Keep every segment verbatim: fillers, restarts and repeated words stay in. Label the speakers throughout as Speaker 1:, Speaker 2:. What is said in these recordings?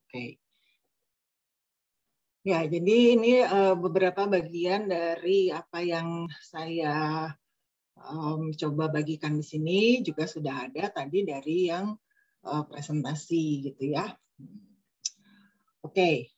Speaker 1: Oke. Ya, jadi ini uh, beberapa bagian dari apa yang saya um, coba bagikan di sini juga sudah ada tadi dari yang uh, presentasi gitu ya. Oke.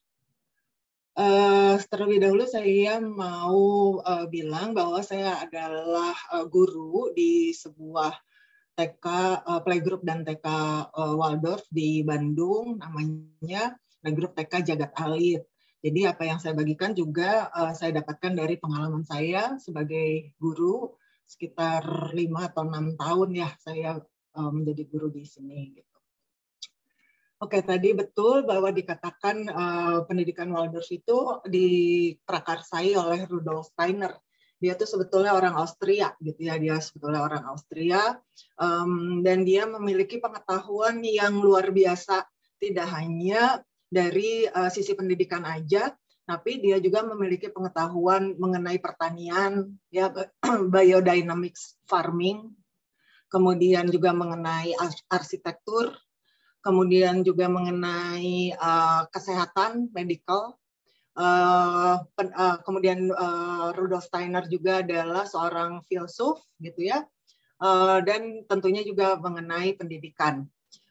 Speaker 1: Uh, terlebih dahulu saya mau uh, bilang bahwa saya adalah uh, guru di sebuah T K uh, Playgroup dan T K uh, Waldorf di Bandung, namanya Playgroup T K Jagat Alit. Jadi apa yang saya bagikan juga uh, saya dapatkan dari pengalaman saya sebagai guru sekitar lima atau enam tahun ya saya uh, menjadi guru di sini. Gitu. Oke, tadi betul bahwa dikatakan uh, pendidikan Waldorf itu diprakarsai oleh Rudolf Steiner. Dia tuh sebetulnya orang Austria, gitu ya. Dia sebetulnya orang Austria, um, dan dia memiliki pengetahuan yang luar biasa, tidak hanya dari uh, sisi pendidikan aja, tapi dia juga memiliki pengetahuan mengenai pertanian, ya, biodynamics farming, kemudian juga mengenai arsitektur, kemudian juga mengenai uh, kesehatan medical. Uh, pen, uh, kemudian uh, Rudolf Steiner juga adalah seorang filsuf, gitu ya, uh, dan tentunya juga mengenai pendidikan.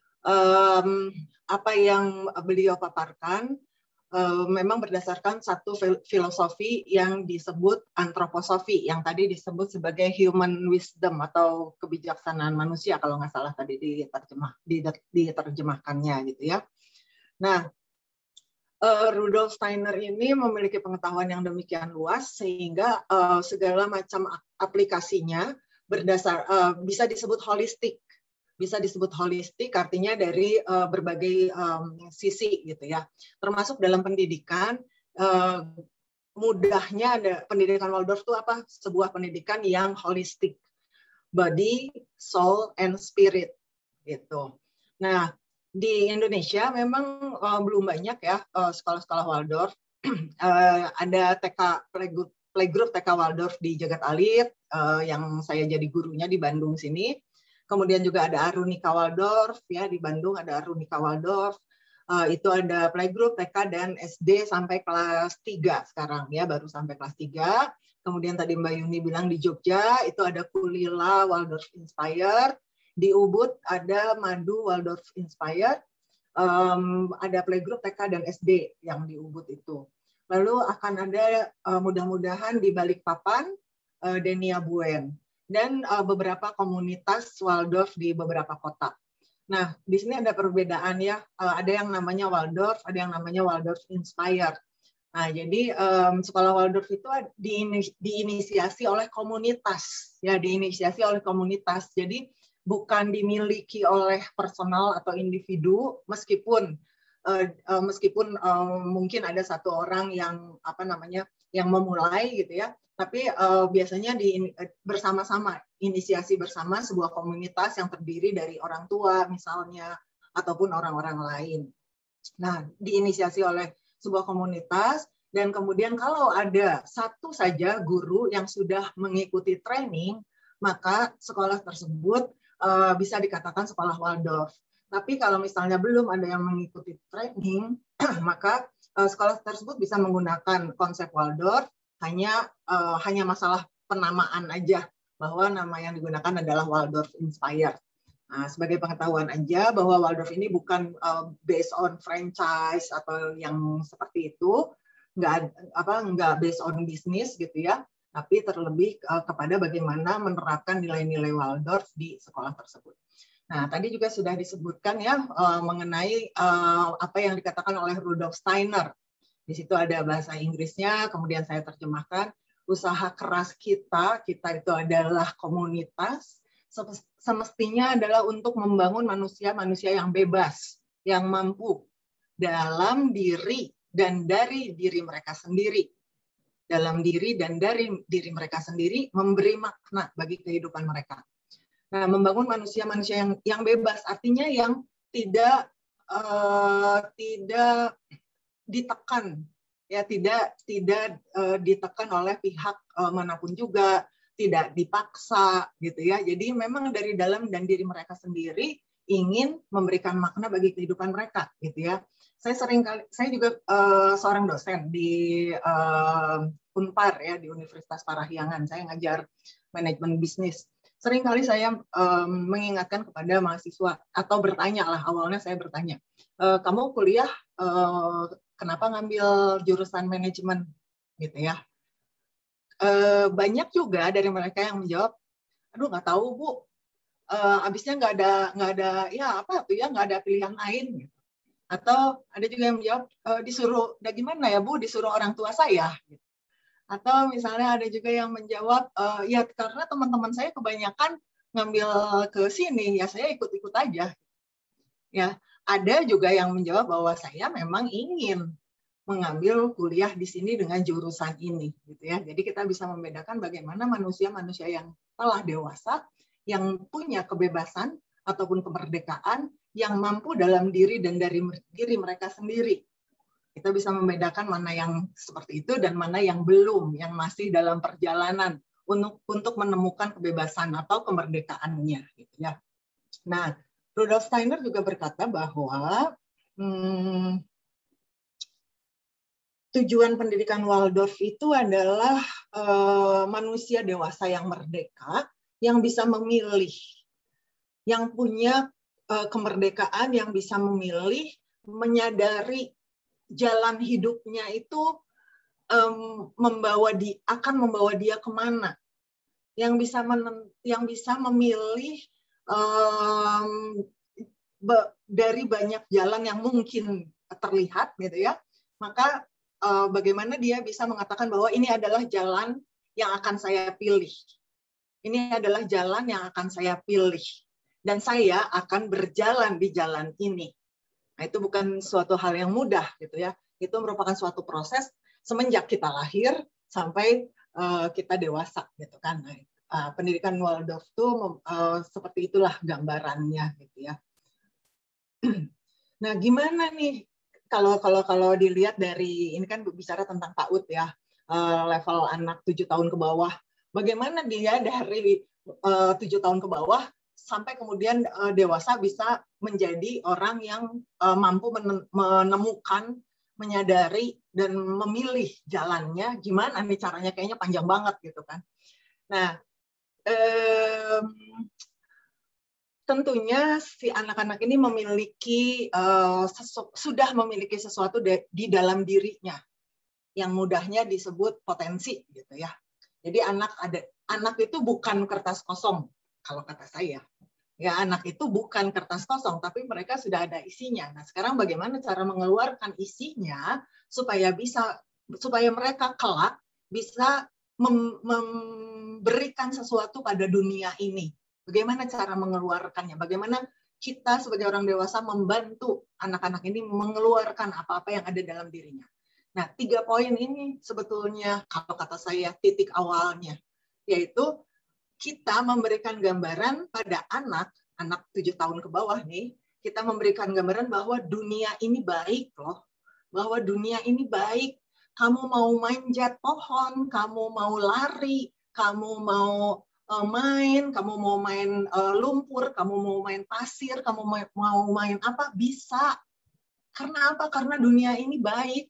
Speaker 1: Um, apa yang beliau paparkan uh, memang berdasarkan satu filosofi yang disebut antroposofi, yang tadi disebut sebagai human wisdom atau kebijaksanaan manusia kalau nggak salah tadi diterjemah, diterjemahkannya gitu ya. Nah, uh, Rudolf Steiner ini memiliki pengetahuan yang demikian luas sehingga uh, segala macam aplikasinya berdasar uh, bisa disebut holistik. Bisa disebut holistik artinya dari uh, berbagai um, sisi gitu ya. Termasuk dalam pendidikan, uh, mudahnya ada pendidikan Waldorf itu apa? Sebuah pendidikan yang holistik. Body, soul, and spirit gitu. Nah, di Indonesia memang uh, belum banyak ya uh, sekolah-sekolah Waldorf. uh, ada T K Playgroup, Playgroup T K Waldorf di Jagat Alit uh, yang saya jadi gurunya di Bandung sini. Kemudian juga ada Arunika Waldorf ya, di Bandung ada Arunika Waldorf. Uh, itu ada Playgroup, T K dan S D sampai kelas tiga sekarang ya, baru sampai kelas tiga. Kemudian tadi Mbak Yuni bilang di Jogja itu ada Kulila Waldorf Inspired, di Ubud ada Madu Waldorf Inspired, um, ada Playgroup, T K dan S D yang di Ubud itu. Lalu akan ada uh, mudah-mudahan di Balikpapan uh, Denia Buen. Dan uh, beberapa komunitas Waldorf di beberapa kota. Nah, di sini ada perbedaan ya. Uh, ada yang namanya Waldorf, ada yang namanya Waldorf Inspired. Nah, jadi um, sekolah Waldorf itu diinis diinisiasi oleh komunitas, ya, diinisiasi oleh komunitas. Jadi bukan dimiliki oleh personal atau individu, meskipun uh, uh, meskipun uh, mungkin ada satu orang yang apa namanya yang memulai gitu ya. Tapi uh, biasanya di, bersama-sama, inisiasi bersama sebuah komunitas yang terdiri dari orang tua misalnya, ataupun orang-orang lain. Nah, diinisiasi oleh sebuah komunitas, dan kemudian kalau ada satu saja guru yang sudah mengikuti training, maka sekolah tersebut uh, bisa dikatakan sekolah Waldorf. Tapi kalau misalnya belum ada yang mengikuti training, maka uh, sekolah tersebut bisa menggunakan konsep Waldorf, hanya uh, hanya masalah penamaan aja bahwa nama yang digunakan adalah Waldorf Inspired. Nah, sebagai pengetahuan aja bahwa Waldorf ini bukan uh, based on franchise atau yang seperti itu, nggak apa nggak based on bisnis gitu ya, tapi terlebih uh, kepada bagaimana menerapkan nilai-nilai Waldorf di sekolah tersebut. Nah, tadi juga sudah disebutkan ya uh, mengenai uh, apa yang dikatakan oleh Rudolf Steiner. Di situ ada bahasa Inggrisnya, kemudian saya terjemahkan, usaha keras kita, kita itu adalah komunitas, semestinya adalah untuk membangun manusia-manusia yang bebas, yang mampu dalam diri dan dari diri mereka sendiri. Dalam diri dan dari diri mereka sendiri memberi makna bagi kehidupan mereka. Nah, membangun manusia-manusia yang yang bebas artinya yang tidak uh, tidak ditekan, ya, tidak tidak uh, ditekan oleh pihak uh, manapun juga, tidak dipaksa gitu ya. Jadi memang dari dalam dan diri mereka sendiri ingin memberikan makna bagi kehidupan mereka gitu ya. saya sering kali, saya juga uh, seorang dosen di uh, Unpar ya, di Universitas Parahyangan. Saya ngajar manajemen bisnis. Sering kali saya um, mengingatkan kepada mahasiswa atau bertanya lah, awalnya saya bertanya, e, kamu kuliah uh, kenapa ngambil jurusan manajemen gitu ya? Uh, banyak juga dari mereka yang menjawab, aduh nggak tahu Bu, uh, abisnya nggak ada nggak ada ya apa tuh ya nggak ada pilihan lain. Gitu. Atau ada juga yang menjawab, e, disuruh, udah gimana ya Bu, disuruh orang tua saya. Atau misalnya ada juga yang menjawab, e, ya karena teman-teman saya kebanyakan ngambil ke sini, ya saya ikut-ikut aja. Ya, ada juga yang menjawab bahwa saya memang ingin mengambil kuliah di sini dengan jurusan ini. Gitu ya. Jadi kita bisa membedakan bagaimana manusia-manusia yang telah dewasa, yang punya kebebasan ataupun kemerdekaan, yang mampu dalam diri dan dari diri mereka sendiri. Kita bisa membedakan mana yang seperti itu dan mana yang belum, yang masih dalam perjalanan untuk untuk menemukan kebebasan atau kemerdekaannya. Gitu ya. Nah, Rudolf Steiner juga berkata bahwa hmm, tujuan pendidikan Waldorf itu adalah uh, manusia dewasa yang merdeka, yang bisa memilih, yang punya kemerdekaan, yang bisa memilih, menyadari jalan hidupnya itu um, membawa di akan membawa dia kemana, yang bisa men, yang bisa memilih um, be, dari banyak jalan yang mungkin terlihat gitu ya, maka uh, bagaimana dia bisa mengatakan bahwa ini adalah jalan yang akan saya pilih, ini adalah jalan yang akan saya pilih. Dan saya akan berjalan di jalan ini. Nah, itu bukan suatu hal yang mudah, gitu ya. Itu merupakan suatu proses semenjak kita lahir sampai uh, kita dewasa, gitu kan. Nah, uh, pendidikan Waldorf itu uh, seperti itulah gambarannya, gitu ya. Nah, gimana nih kalau kalau kalau dilihat dari ini kan bicara tentang PAUD ya, uh, level anak tujuh tahun ke bawah. Bagaimana dia dari uh, tujuh tahun ke bawah sampai kemudian uh, dewasa bisa menjadi orang yang uh, mampu menemukan, menyadari, dan memilih jalannya. Gimana nih caranya? Kayaknya panjang banget gitu kan. Nah, eh, tentunya si anak-anak ini memiliki uh, sesu, sudah memiliki sesuatu de, di dalam dirinya yang mudahnya disebut potensi gitu ya. Jadi anak ada anak itu bukan kertas kosong kalau kata saya. Ya, anak itu bukan kertas kosong, tapi mereka sudah ada isinya. Nah, sekarang bagaimana cara mengeluarkan isinya supaya bisa supaya mereka kelak bisa mem memberikan sesuatu pada dunia ini. Bagaimana cara mengeluarkannya? Bagaimana kita sebagai orang dewasa membantu anak-anak ini mengeluarkan apa-apa yang ada dalam dirinya. Nah, tiga poin ini sebetulnya kalau kata saya titik awalnya, yaitu kita memberikan gambaran pada anak, anak tujuh tahun ke bawah nih, kita memberikan gambaran bahwa dunia ini baik loh, bahwa dunia ini baik. Kamu mau manjat pohon, kamu mau lari, kamu mau uh, main, kamu mau main uh, lumpur, kamu mau main pasir, kamu mau, mau main apa, bisa. Karena apa? Karena dunia ini baik.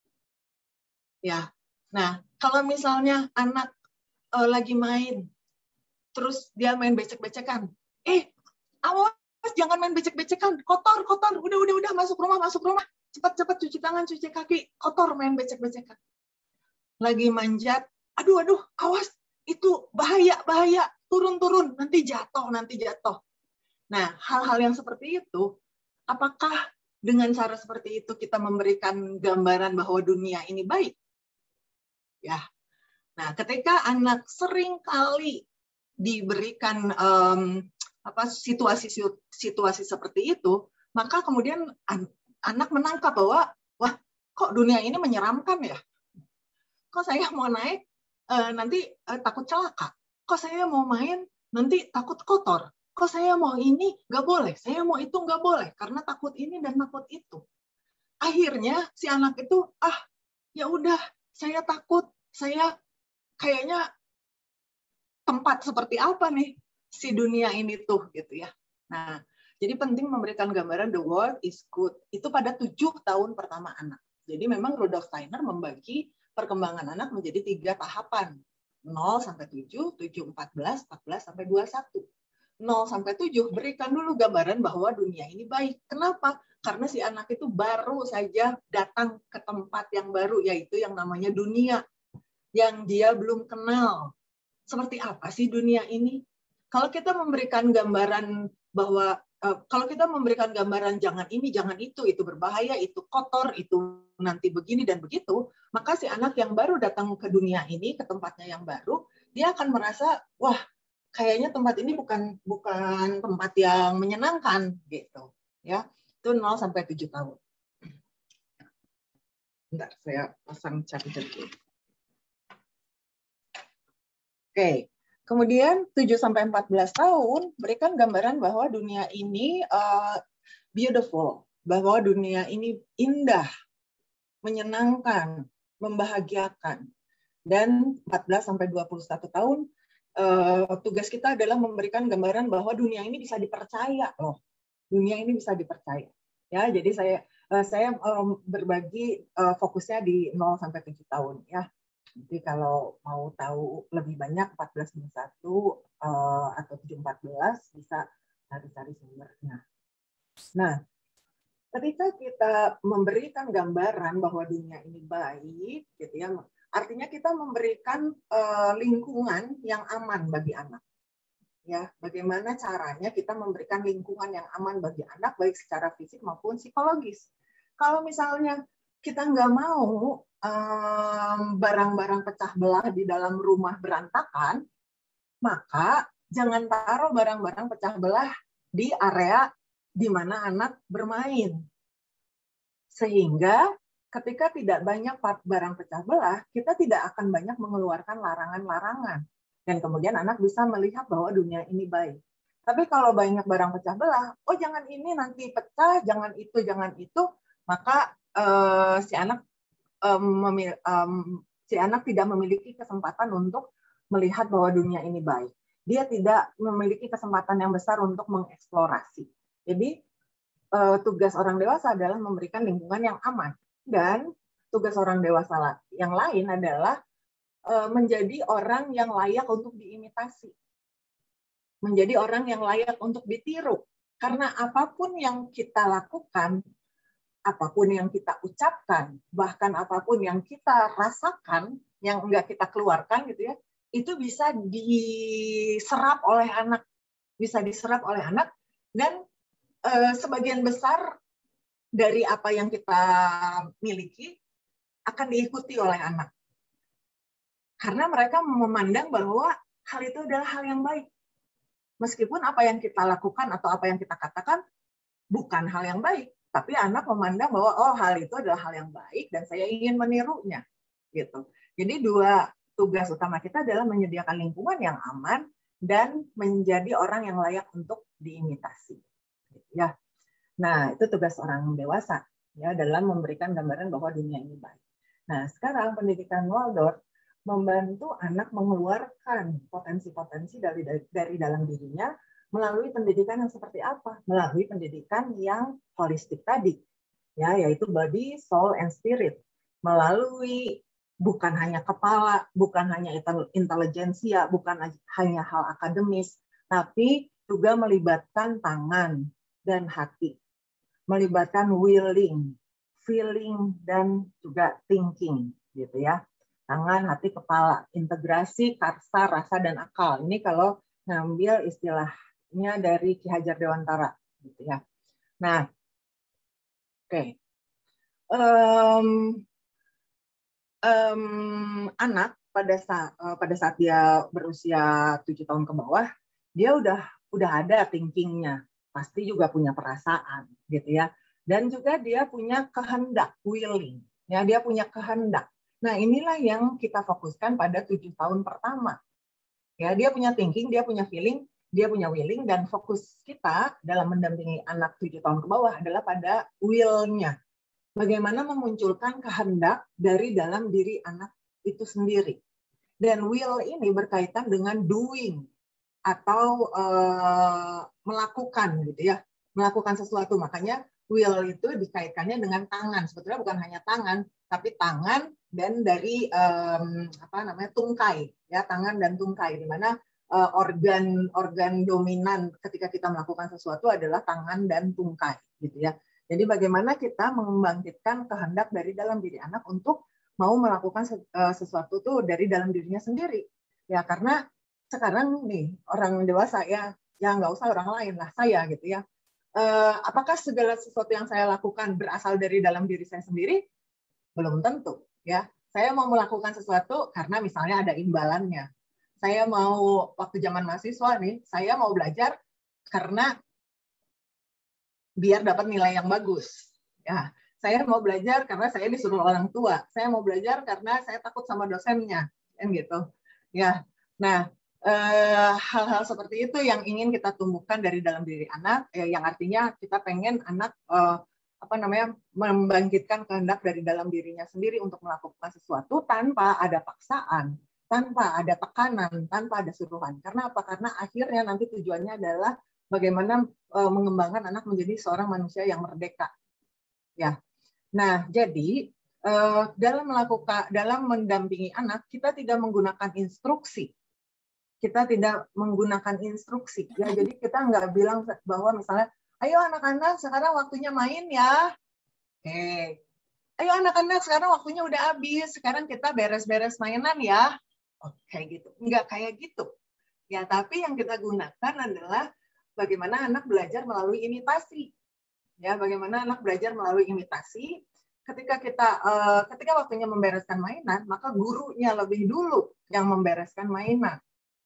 Speaker 1: Ya, nah kalau misalnya anak uh, lagi main, terus dia main becek-becekan. Eh, awas jangan main becek-becekan. Kotor, kotor. Udah, udah, udah. Masuk rumah, masuk rumah. Cepat-cepat cuci tangan, cuci kaki. Kotor main becek-becekan. Lagi manjat. Aduh, aduh. Awas. Itu bahaya, bahaya. Turun, turun. Nanti jatuh, nanti jatuh. Nah, hal-hal yang seperti itu, apakah dengan cara seperti itu kita memberikan gambaran bahwa dunia ini baik? Ya. Nah, ketika anak sering kali diberikan um, apa situasi situasi seperti itu, maka kemudian an anak menangkap bahwa wah, kok dunia ini menyeramkan ya? Kok saya mau naik uh, nanti uh, takut celaka? Kok saya mau main nanti takut kotor? Kok saya mau ini nggak boleh? Saya mau itu nggak boleh karena takut ini dan takut itu. Akhirnya si anak itu ah ya udah saya takut, saya kayaknya tempat seperti apa nih si dunia ini tuh gitu ya. Nah, Jadi penting memberikan gambaran the world is good. Itu pada tujuh tahun pertama anak. Jadi memang Rudolf Steiner membagi perkembangan anak menjadi tiga tahapan. nol sampai tujuh, tujuh, empat belas, empat belas sampai dua puluh satu. nol sampai tujuh, berikan dulu gambaran bahwa dunia ini baik. Kenapa? Karena si anak itu baru saja datang ke tempat yang baru, yaitu yang namanya dunia, yang dia belum kenal. Seperti apa sih dunia ini? Kalau kita memberikan gambaran bahwa kalau kita memberikan gambaran jangan ini, jangan itu, itu berbahaya, itu kotor, itu nanti begini dan begitu, maka si anak yang baru datang ke dunia ini, ke tempatnya yang baru, dia akan merasa, wah, kayaknya tempat ini bukan bukan tempat yang menyenangkan, gitu. Ya, itu nol sampai tujuh tahun. Bentar, saya pasang charger dulu. Oke. Kemudian tujuh sampai empat belas tahun berikan gambaran bahwa dunia ini uh, beautiful, bahwa dunia ini indah, menyenangkan, membahagiakan. Dan empat belas sampai dua puluh satu tahun uh, tugas kita adalah memberikan gambaran bahwa dunia ini bisa dipercaya loh. Dunia ini bisa dipercaya. Ya, jadi saya uh, saya um, berbagi uh, fokusnya di nol sampai tujuh tahun ya. Jadi kalau mau tahu lebih banyak empat belas minus satu uh, atau tujuh empat belas bisa cari-cari sumbernya. Nah, ketika kita memberikan gambaran bahwa dunia ini baik, gitu ya, artinya kita memberikan uh, lingkungan yang aman bagi anak. Ya, bagaimana caranya kita memberikan lingkungan yang aman bagi anak baik secara fisik maupun psikologis. Kalau misalnya kita nggak mau barang-barang um, pecah belah di dalam rumah berantakan, maka jangan taruh barang-barang pecah belah di area di mana anak bermain. Sehingga ketika tidak banyak barang pecah belah, kita tidak akan banyak mengeluarkan larangan-larangan. Dan kemudian anak bisa melihat bahwa dunia ini baik. Tapi kalau banyak barang pecah belah, oh jangan ini nanti pecah, jangan itu, jangan itu, maka uh, si anak um, memil, um, si anak tidak memiliki kesempatan untuk melihat bahwa dunia ini baik. Dia tidak memiliki kesempatan yang besar untuk mengeksplorasi. Jadi uh, tugas orang dewasa adalah memberikan lingkungan yang aman. Dan tugas orang dewasa yang lain adalah uh, menjadi orang yang layak untuk diimitasi. Menjadi orang yang layak untuk ditiru. Karena apapun yang kita lakukan, apapun yang kita ucapkan, bahkan apapun yang kita rasakan, yang enggak kita keluarkan gitu ya, itu bisa diserap oleh anak, bisa diserap oleh anak, dan eh, sebagian besar dari apa yang kita miliki akan diikuti oleh anak. Karena mereka memandang bahwa hal itu adalah hal yang baik. Meskipun apa yang kita lakukan atau apa yang kita katakan bukan hal yang baik. Tapi anak memandang bahwa oh hal itu adalah hal yang baik dan saya ingin menirunya, gitu. Jadi dua tugas utama kita adalah menyediakan lingkungan yang aman dan menjadi orang yang layak untuk diimitasi. Ya, nah itu tugas orang dewasa ya dalam memberikan gambaran bahwa dunia ini baik. Nah sekarang pendidikan Waldorf membantu anak mengeluarkan potensi-potensi dari, dari dari dalam dirinya melalui pendidikan yang seperti apa? Melalui pendidikan yang holistik tadi, ya, yaitu body, soul, and spirit. Melalui bukan hanya kepala, bukan hanya intelijensia, bukan hanya hal akademis, tapi juga melibatkan tangan dan hati. Melibatkan willing, feeling, dan juga thinking, gitu ya. Tangan, hati, kepala, integrasi, karsa, rasa, dan akal. Ini kalau ngambil istilahnya dari Ki Hajar Dewantara, gitu ya. Nah, oke, okay. um, um, anak pada saat pada saat dia berusia tujuh tahun ke bawah, dia udah udah ada thinkingnya, pasti juga punya perasaan, gitu ya. Dan juga dia punya kehendak, willing, ya, dia punya kehendak. Nah, inilah yang kita fokuskan pada tujuh tahun pertama. Ya, dia punya thinking, dia punya feeling, dia punya willing, dan fokus kita dalam mendampingi anak tujuh tahun ke bawah adalah pada will-nya. Bagaimana memunculkan kehendak dari dalam diri anak itu sendiri. Dan will ini berkaitan dengan doing atau uh, melakukan, gitu ya. melakukan sesuatu. Makanya will itu dikaitkannya dengan tangan. Sebetulnya bukan hanya tangan, tapi tangan dan dari um, apa namanya tungkai, ya tangan dan tungkai, di mana uh, organ organ dominan ketika kita melakukan sesuatu adalah tangan dan tungkai, gitu ya. Jadi bagaimana kita membangkitkan kehendak dari dalam diri anak untuk mau melakukan sesuatu tuh dari dalam dirinya sendiri, ya karena sekarang nih orang dewasa ya, ya nggak usah orang lain lah, saya gitu ya. Uh, apakah segala sesuatu yang saya lakukan berasal dari dalam diri saya sendiri? Belum tentu, ya. Saya mau melakukan sesuatu karena misalnya ada imbalannya. Saya mau waktu zaman mahasiswa nih, saya mau belajar karena biar dapat nilai yang bagus. Ya, saya mau belajar karena saya disuruh orang tua. Saya mau belajar karena saya takut sama dosennya, kan gitu. Ya, nah. Uh, hal-hal seperti itu yang ingin kita tumbuhkan dari dalam diri anak, eh, yang artinya kita pengen anak uh, apa namanya membangkitkan kehendak dari dalam dirinya sendiri untuk melakukan sesuatu tanpa ada paksaan, tanpa ada tekanan, tanpa ada suruhan. Karena apa? Karena akhirnya nanti tujuannya adalah bagaimana uh, mengembangkan anak menjadi seorang manusia yang merdeka. Ya, nah jadi uh, dalam melakukan, dalam mendampingi anak kita tidak menggunakan instruksi. Kita tidak menggunakan instruksi, ya. Jadi kita nggak bilang bahwa misalnya, ayo anak-anak sekarang waktunya main ya, oke. Ayo anak-anak sekarang waktunya udah habis, sekarang kita beres-beres mainan ya, oke gitu. Nggak kayak gitu, ya. Tapi yang kita gunakan adalah bagaimana anak belajar melalui imitasi, ya. Bagaimana anak belajar melalui imitasi. Ketika kita, uh, ketika waktunya membereskan mainan, maka gurunya lebih dulu yang membereskan mainan.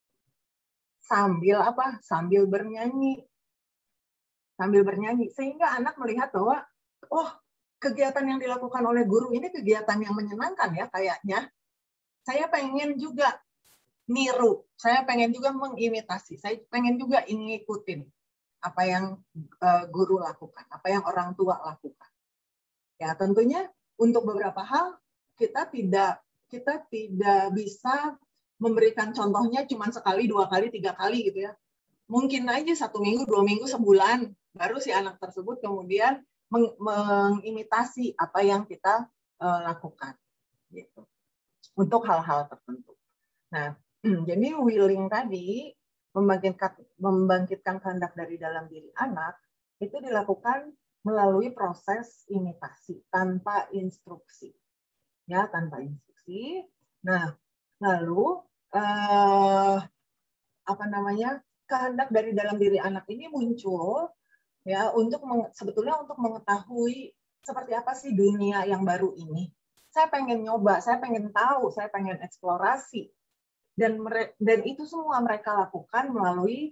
Speaker 1: Sambil apa? Sambil bernyanyi. Sambil bernyanyi. Sehingga anak melihat bahwa, oh, kegiatan yang dilakukan oleh guru ini kegiatan yang menyenangkan ya kayaknya. Saya pengen juga niru. Saya pengen juga mengimitasi. Saya pengen juga ngikutin apa yang uh, guru lakukan. Apa yang orang tua lakukan. Ya, tentunya untuk beberapa hal kita tidak kita tidak bisa memberikan contohnya cuma sekali, dua kali, tiga kali gitu ya. Mungkin aja satu minggu, dua minggu, sebulan, baru si anak tersebut kemudian meng mengimitasi apa yang kita uh, lakukan. Gitu. Untuk hal-hal tertentu. Nah, jadi willing tadi, membangkitkan, membangkitkan kehendak dari dalam diri anak, itu dilakukan melalui proses imitasi, tanpa instruksi. Ya, tanpa instruksi. Nah, lalu Uh, apa namanya kehendak dari dalam diri anak ini muncul ya untuk sebetulnya untuk mengetahui seperti apa sih dunia yang baru ini. Saya pengen nyoba, saya pengen tahu, saya pengen eksplorasi, dan dan itu semua mereka lakukan melalui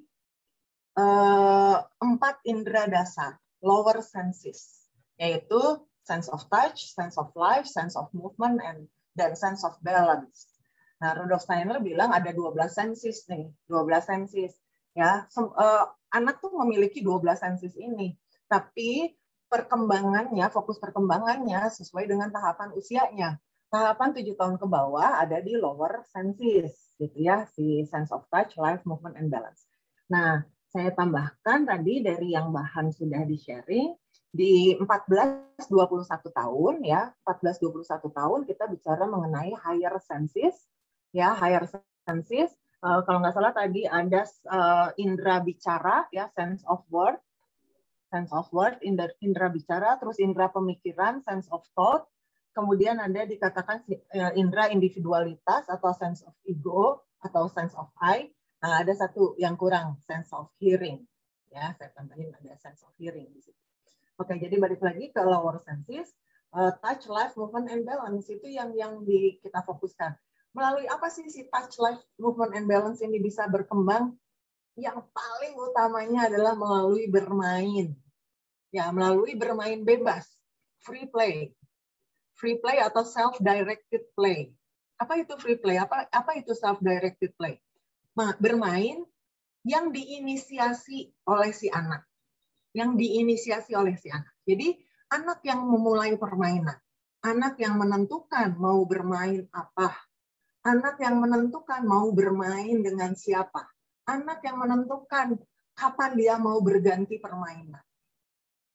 Speaker 1: uh, empat indera dasar, lower senses, yaitu sense of touch, sense of life, sense of movement, and dan sense of balance. Nah, Rudolf Steiner bilang ada dua belas senses nih, dua belas senses. Ya, Sem uh, anak tuh memiliki dua belas senses ini, tapi perkembangannya, fokus perkembangannya sesuai dengan tahapan usianya. Tahapan tujuh tahun ke bawah ada di lower senses, gitu ya, si sense of touch, life, movement, and balance. Nah, saya tambahkan tadi dari yang bahan sudah di-sharing, di empat belas dua puluh satu tahun ya, empat belas dua puluh satu tahun kita bicara mengenai higher senses. Ya, higher senses, uh, kalau nggak salah tadi ada uh, indera bicara, ya, sense of word, sense of word, indera, indera bicara, terus indera pemikiran, sense of thought, kemudian ada dikatakan uh, indera individualitas atau sense of ego atau sense of I. Nah, ada satu yang kurang, sense of hearing. Ya, saya tambahin ada sense of hearing di situ. Oke, jadi balik lagi ke lower senses, uh, touch, life, movement, and balance itu yang yang di, kita fokuskan. Melalui apa sih si touch, life, movement, and balance ini bisa berkembang? Yang paling utamanya adalah melalui bermain. Ya, melalui bermain bebas. Free play. Free play atau self-directed play. Apa itu free play? Apa, apa itu self-directed play? Bermain yang diinisiasi oleh si anak. Yang diinisiasi oleh si anak. Jadi, anak yang memulai permainan. Anak yang menentukan mau bermain apa. Anak yang menentukan mau bermain dengan siapa. Anak yang menentukan kapan dia mau berganti permainan.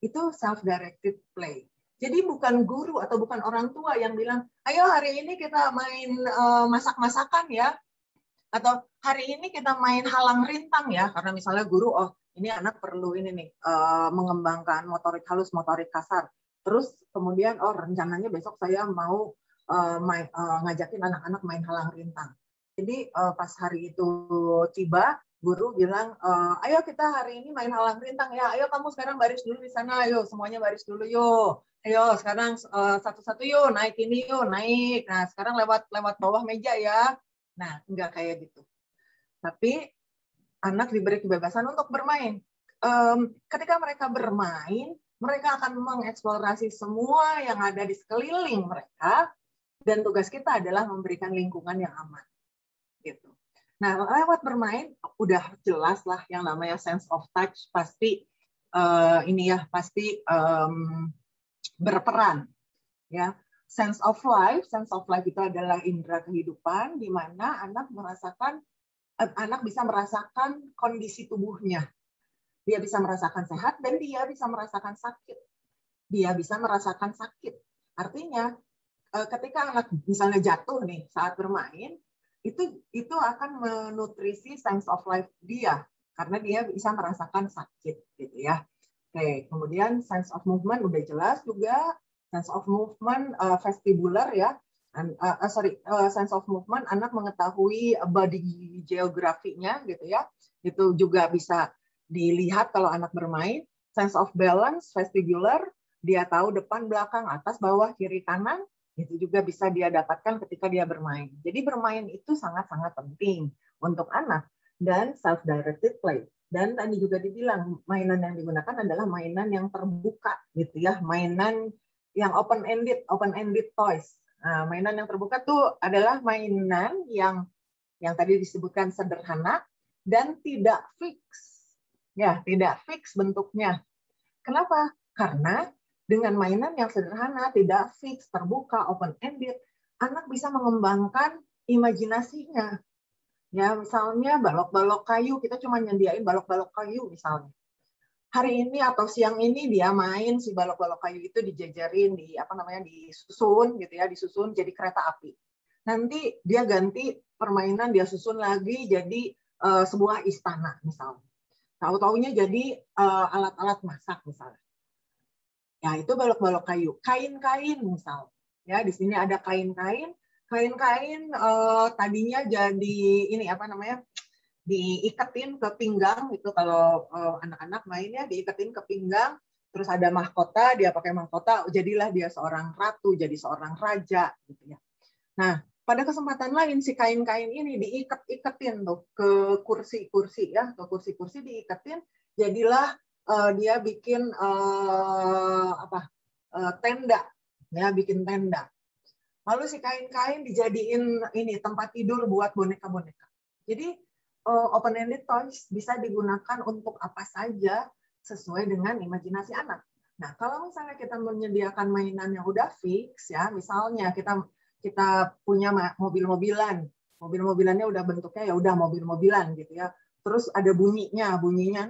Speaker 1: itu self-directed play. Jadi bukan guru atau bukan orang tua yang bilang, ayo hari ini kita main uh, masak-masakan ya, atau hari ini kita main halang rintang ya, karena misalnya guru, oh ini anak perlu ini nih, uh, mengembangkan motorik halus, motorik kasar. Terus kemudian, oh rencananya besok saya mau uh, main, uh, ngajakin anak-anak main halang rintang. Jadi uh, pas hari itu tiba, guru bilang, e, ayo kita hari ini main halang rintang ya, ayo kamu sekarang baris dulu di sana, ayo semuanya baris dulu yuk, ayo sekarang uh, satu-satu yuk, naik ini yuk, naik, nah sekarang lewat lewat bawah meja ya. Nah enggak kayak gitu, tapi anak diberi kebebasan untuk bermain. Um, ketika mereka bermain, mereka akan mengeksplorasi semua yang ada di sekeliling mereka, dan tugas kita adalah memberikan lingkungan yang aman gitu. Nah, lewat bermain udah jelas lah yang namanya sense of touch pasti uh, ini ya pasti um, berperan ya. Sense of life, sense of life itu adalah indera kehidupan di mana anak merasakan anak bisa merasakan kondisi tubuhnya. Dia bisa merasakan sehat dan dia bisa merasakan sakit. Dia bisa merasakan sakit. Artinya ketika anak misalnya jatuh nih saat bermain, itu itu akan menutrisi sense of life dia karena dia bisa merasakan sakit gitu ya. Oke, kemudian sense of movement udah jelas juga, sense of movement uh, vestibular ya. Uh, uh, sorry, uh, sense of movement anak mengetahui body geografinya gitu ya. Itu juga bisa dilihat kalau anak bermain. Sense of balance vestibular, dia tahu depan, belakang, atas, bawah, kiri, kanan. Itu juga bisa dia dapatkan ketika dia bermain. Jadi bermain itu sangat-sangat penting untuk anak dan self-directed play. Dan tadi juga dibilang mainan yang digunakan adalah mainan yang terbuka gitu ya, mainan yang open-ended, open-ended toys. Nah, mainan yang terbuka tuh adalah mainan yang yang tadi disebutkan sederhana dan tidak fix. Ya, tidak fix bentuknya. Kenapa? Karena dengan mainan yang sederhana, tidak fix, terbuka, open-ended, anak bisa mengembangkan imajinasinya. Ya, misalnya balok-balok kayu, kita cuma nyediain balok-balok kayu misalnya. Hari ini atau siang ini dia main si balok-balok kayu itu dijajarin, di apa namanya, disusun gitu ya, disusun jadi kereta api. Nanti dia ganti permainan, dia susun lagi jadi uh, sebuah istana misalnya. Tahu-taunya jadi uh, alat-alat masak misalnya. Ya, itu balok-balok kayu. Kain-kain misal. Ya, di sini ada kain-kain. Kain-kain eh, tadinya jadi ini apa namanya? Diiketin ke pinggang itu kalau eh, anak-anak mainnya diiketin ke pinggang, terus ada mahkota, dia pakai mahkota, jadilah dia seorang ratu, jadi seorang raja gitu ya. Nah, pada kesempatan lain si kain-kain ini diiket-iketin tuh ke kursi-kursi ya, ke kursi-kursi diiketin, jadilah Uh, dia bikin uh, apa uh, tenda ya, bikin tenda. Lalu si kain-kain dijadiin ini tempat tidur buat boneka-boneka. Jadi uh, open-ended toys bisa digunakan untuk apa saja sesuai dengan imajinasi anak. Nah, kalau misalnya kita menyediakan mainan yang udah fix ya, misalnya kita kita punya mobil-mobilan, mobil-mobilannya udah bentuknya ya udah mobil-mobilan gitu ya. Terus ada bunyinya, bunyinya,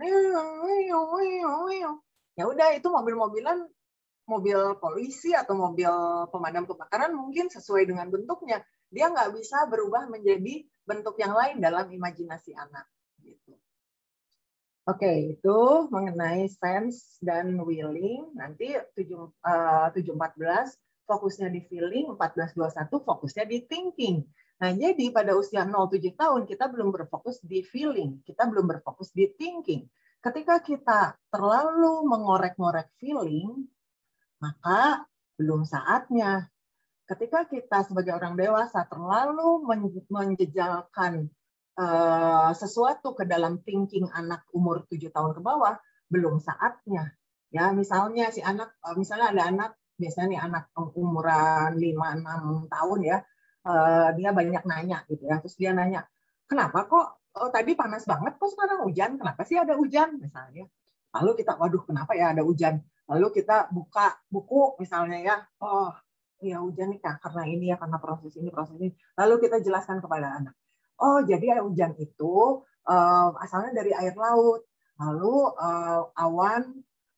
Speaker 1: ya udah itu mobil-mobilan, mobil polisi atau mobil pemadam kebakaran mungkin sesuai dengan bentuknya, dia nggak bisa berubah menjadi bentuk yang lain dalam imajinasi anak. Gitu. Oke, itu mengenai sense dan willing. Nanti tujuh empat belas fokusnya di feeling, empat belas dua puluh satu fokusnya di thinking. Nah, jadi pada usia nol tujuh tahun kita belum berfokus di feeling, kita belum berfokus di thinking. Ketika kita terlalu mengorek-ngorek feeling, maka belum saatnya. Ketika kita sebagai orang dewasa terlalu menjejalkan uh, sesuatu ke dalam thinking anak umur tujuh tahun ke bawah, belum saatnya. Ya, misalnya si anak, misalnya ada anak, biasanya nih anak umuran lima enam tahun ya, Uh, dia banyak nanya gitu ya, terus dia nanya, kenapa kok oh, tadi panas banget, kok sekarang hujan, kenapa sih ada hujan misalnya. Lalu kita, waduh kenapa ya ada hujan, lalu kita buka buku misalnya ya, oh iya hujan nih Kak, karena ini ya, karena proses ini, proses ini. Lalu kita jelaskan kepada anak, oh jadi hujan itu uh, asalnya dari air laut, lalu uh, awan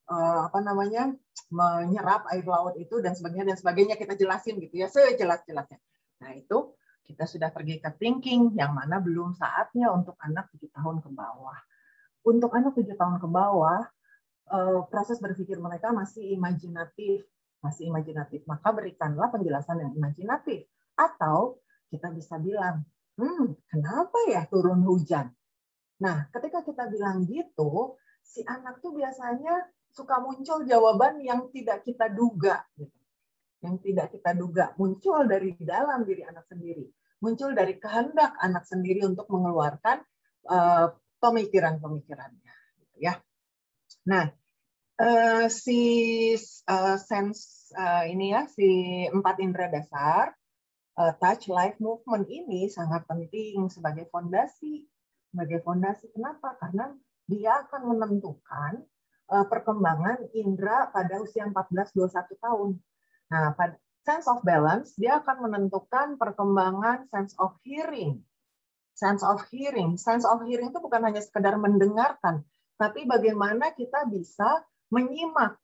Speaker 1: uh, apa namanya menyerap air laut itu dan sebagainya dan sebagainya kita jelasin gitu ya sejelas-jelasnya. Nah itu kita sudah pergi ke thinking yang mana belum saatnya untuk anak tujuh tahun ke bawah. Untuk anak tujuh tahun ke bawah uh, proses berpikir mereka masih imajinatif, masih imajinatif. Maka berikanlah penjelasan yang imajinatif. Atau kita bisa bilang, hmm, kenapa ya turun hujan? Nah, ketika kita bilang gitu, si anak tuh biasanya suka muncul jawaban yang tidak kita duga, gitu. Yang tidak kita duga, muncul dari dalam diri anak sendiri, muncul dari kehendak anak sendiri untuk mengeluarkan uh, pemikiran-pemikirannya, gitu ya. Nah, uh, si uh, sense uh, ini ya, si empat indera dasar, uh, touch, life, movement ini sangat penting sebagai fondasi. Sebagai fondasi, kenapa? Karena dia akan menentukan uh, perkembangan indera pada usia empat belas sampai dua puluh satu tahun. Nah, pada sense of balance, dia akan menentukan perkembangan sense of hearing. Sense of hearing. Sense of hearing itu bukan hanya sekedar mendengarkan, tapi bagaimana kita bisa menyimak.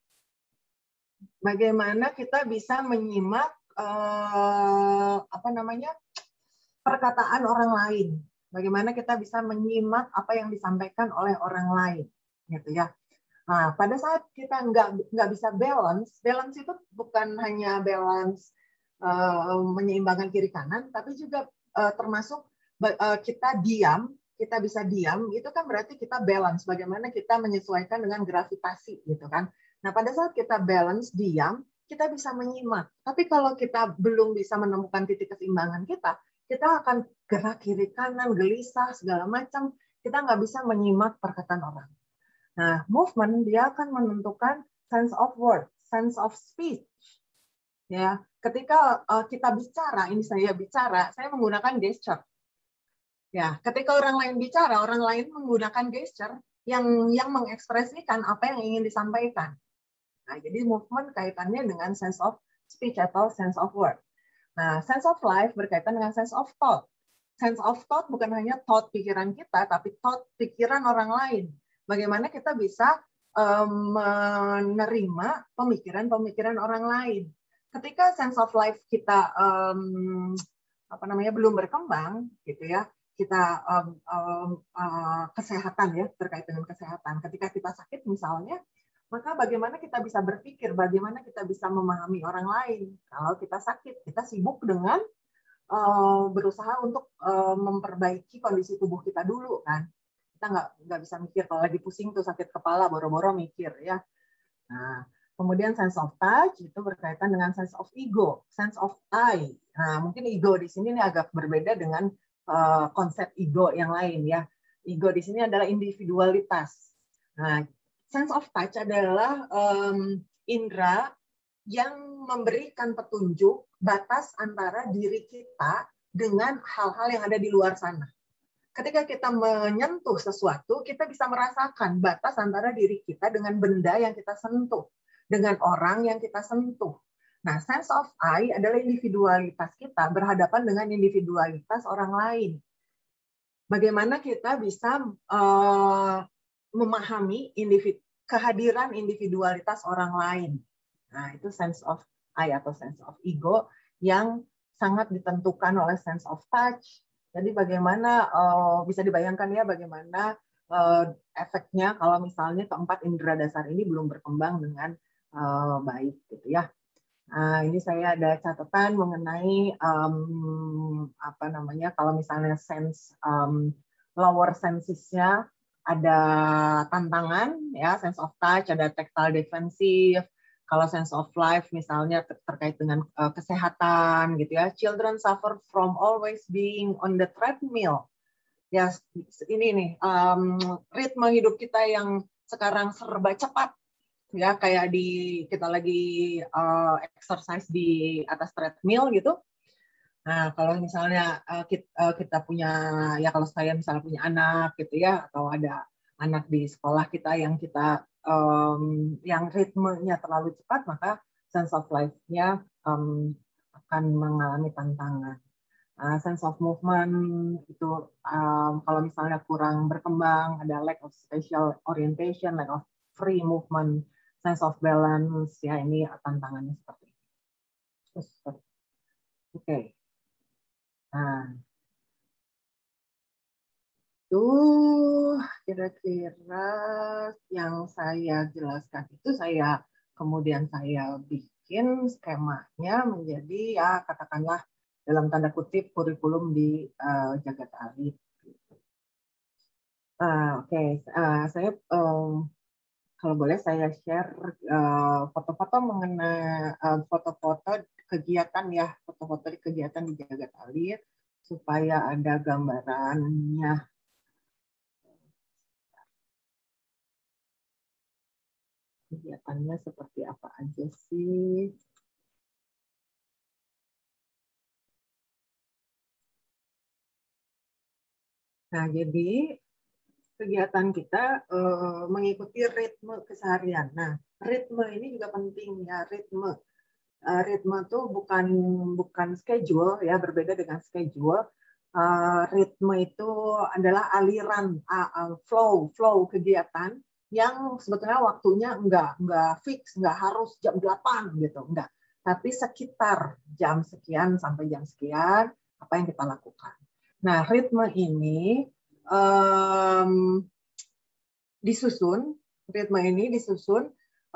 Speaker 1: Bagaimana kita bisa menyimak eh, apa namanya perkataan orang lain. Bagaimana kita bisa menyimak apa yang disampaikan oleh orang lain, gitu ya. Nah, pada saat kita nggak nggak bisa balance, balance itu bukan hanya balance uh, menyeimbangkan kiri kanan, tapi juga uh, termasuk uh, kita diam, kita bisa diam, itu kan berarti kita balance. Bagaimana kita menyesuaikan dengan gravitasi, gitu kan? Nah, pada saat kita balance diam, kita bisa menyimak. Tapi kalau kita belum bisa menemukan titik keseimbangan kita, kita akan gerak kiri kanan, gelisah segala macam. Kita nggak bisa menyimak perkataan orang. Nah, movement dia akan menentukan sense of word, sense of speech. Ya, ketika uh, kita bicara, ini saya bicara, saya menggunakan gesture. Ya, ketika orang lain bicara, orang lain menggunakan gesture yang yang mengekspresikan apa yang ingin disampaikan. Nah, jadi movement kaitannya dengan sense of speech atau sense of word. Nah, sense of life berkaitan dengan sense of thought. Sense of thought bukan hanya thought pikiran kita, tapi thought pikiran orang lain. Bagaimana kita bisa um, menerima pemikiran-pemikiran orang lain. Ketika sense of life kita um, apa namanya belum berkembang, gitu ya, kita um, um, uh, kesehatan ya terkait dengan kesehatan. Ketika kita sakit misalnya, maka bagaimana kita bisa berpikir, bagaimana kita bisa memahami orang lain. Kalau kita sakit, kita sibuk dengan uh, berusaha untuk uh, memperbaiki kondisi tubuh kita dulu kan. Kita nggak nggak bisa mikir kalau lagi pusing tuh sakit kepala, boro-boro mikir ya. Nah, kemudian sense of touch itu berkaitan dengan sense of ego, sense of I. Nah, mungkin ego di sini ini agak berbeda dengan uh, konsep ego yang lain ya. Ego di sini adalah individualitas. Nah, sense of touch adalah um, indera yang memberikan petunjuk batas antara diri kita dengan hal-hal yang ada di luar sana. Ketika kita menyentuh sesuatu, kita bisa merasakan batas antara diri kita dengan benda yang kita sentuh, dengan orang yang kita sentuh. Nah, sense of I adalah individualitas kita berhadapan dengan individualitas orang lain. Bagaimana kita bisa uh, memahami individu, kehadiran individualitas orang lain. Nah, itu sense of I atau sense of ego yang sangat ditentukan oleh sense of touch. Jadi bagaimana uh, bisa dibayangkan ya bagaimana uh, efeknya kalau misalnya keempat indera dasar ini belum berkembang dengan uh, baik gitu ya. Nah, ini saya ada catatan mengenai um, apa namanya kalau misalnya sense um, lower senses-nya ada tantangan ya, sense of touch, ada tactile defensive. Kalau sense of life misalnya ter terkait dengan uh, kesehatan gitu ya. Children suffer from always being on the treadmill. Ya, ini nih um, ritme hidup kita yang sekarang serba cepat. Ya, kayak di kita lagi uh, exercise di atas treadmill gitu. Nah, kalau misalnya uh, kita, uh, kita punya, ya kalau saya misalnya punya anak gitu ya, atau ada anak di sekolah kita yang kita um, yang ritmenya terlalu cepat, maka sense of life-nya um, akan mengalami tantangan. Uh, sense of movement itu um, kalau misalnya kurang berkembang, ada lack of spatial orientation, lack of free movement. sense of balance ya, ini tantangannya seperti ini. Oke. Okay. Nah, itu kira-kira yang saya jelaskan itu saya kemudian saya bikin skemanya menjadi ya katakanlah dalam tanda kutip kurikulum di uh, Jagat Alit. Uh, Oke, okay. uh, saya um, kalau boleh saya share foto-foto uh, mengenai foto-foto uh, kegiatan ya, foto-foto di kegiatan di Jagat Alit supaya ada gambarannya. Kegiatannya seperti apa aja sih? Nah, jadi kegiatan kita uh, mengikuti ritme keseharian. Nah, ritme ini juga penting ya, ritme. Uh, ritme itu bukan bukan schedule ya, berbeda dengan schedule. Uh, ritme itu adalah aliran, uh, uh, flow, flow kegiatan yang sebetulnya waktunya enggak enggak fix, enggak harus jam delapan gitu, enggak. Tapi sekitar jam sekian sampai jam sekian apa yang kita lakukan. Nah, ritme ini um, disusun, ritme ini disusun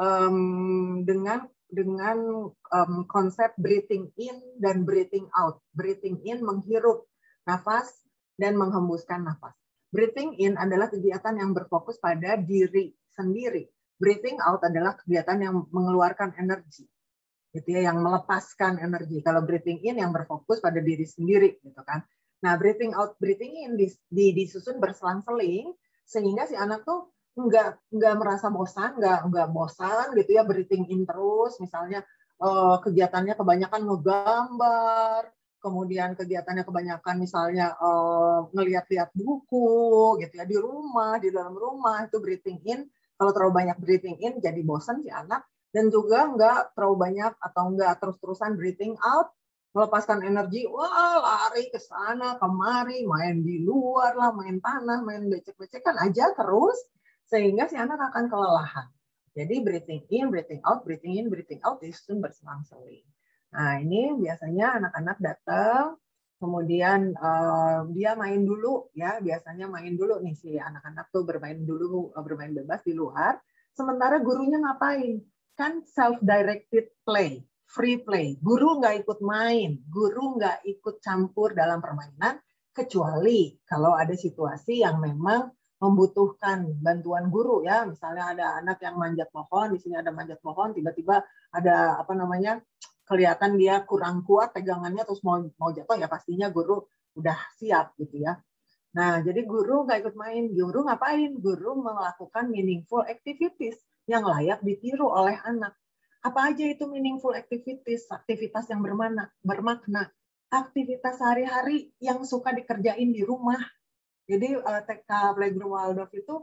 Speaker 1: um, dengan dengan um, konsep breathing in dan breathing out. Breathing in menghirup nafas dan menghembuskan nafas. Breathing in adalah kegiatan yang berfokus pada diri sendiri. Breathing out adalah kegiatan yang mengeluarkan energi, gitu ya, yang melepaskan energi. Kalau breathing in yang berfokus pada diri sendiri, gitu kan. Nah, breathing out, breathing in disusun berselang-seling sehingga si anak tuh nggak nggak merasa bosan, nggak nggak bosan gitu ya, breathing in terus. Misalnya eh, kegiatannya kebanyakan ngegambar, kemudian kegiatannya kebanyakan misalnya eh, ngelihat-lihat buku gitu ya di rumah, di dalam rumah itu breathing in. Kalau terlalu banyak breathing in jadi bosan si anak, dan juga nggak terlalu banyak atau nggak terus-terusan breathing out, melepaskan energi, wah lari ke sana kemari, main di luar lah, main tanah, main becek-becekan aja terus, sehingga si anak akan kelelahan. Jadi breathing in, breathing out, breathing in, breathing out disusun berselang-seling. Nah, ini biasanya anak-anak datang, kemudian uh, dia main dulu ya, biasanya main dulu nih si anak-anak tuh bermain dulu, bermain bebas di luar. Sementara gurunya ngapain? Kan self-directed play, free play. Guru nggak ikut main, guru nggak ikut campur dalam permainan, kecuali kalau ada situasi yang memang membutuhkan bantuan guru ya, misalnya ada anak yang manjat pohon, di sini ada manjat pohon, tiba-tiba ada apa namanya kelihatan dia kurang kuat pegangannya terus mau mau jatuh, ya pastinya guru udah siap gitu ya. Nah, jadi guru nggak ikut main, guru ngapain? Guru melakukan meaningful activities yang layak ditiru oleh anak. Apa aja itu meaningful activities? Aktivitas yang bermakna, bermakna. Aktivitas sehari-hari yang suka dikerjain di rumah. Jadi T K Playgroup Waldorf itu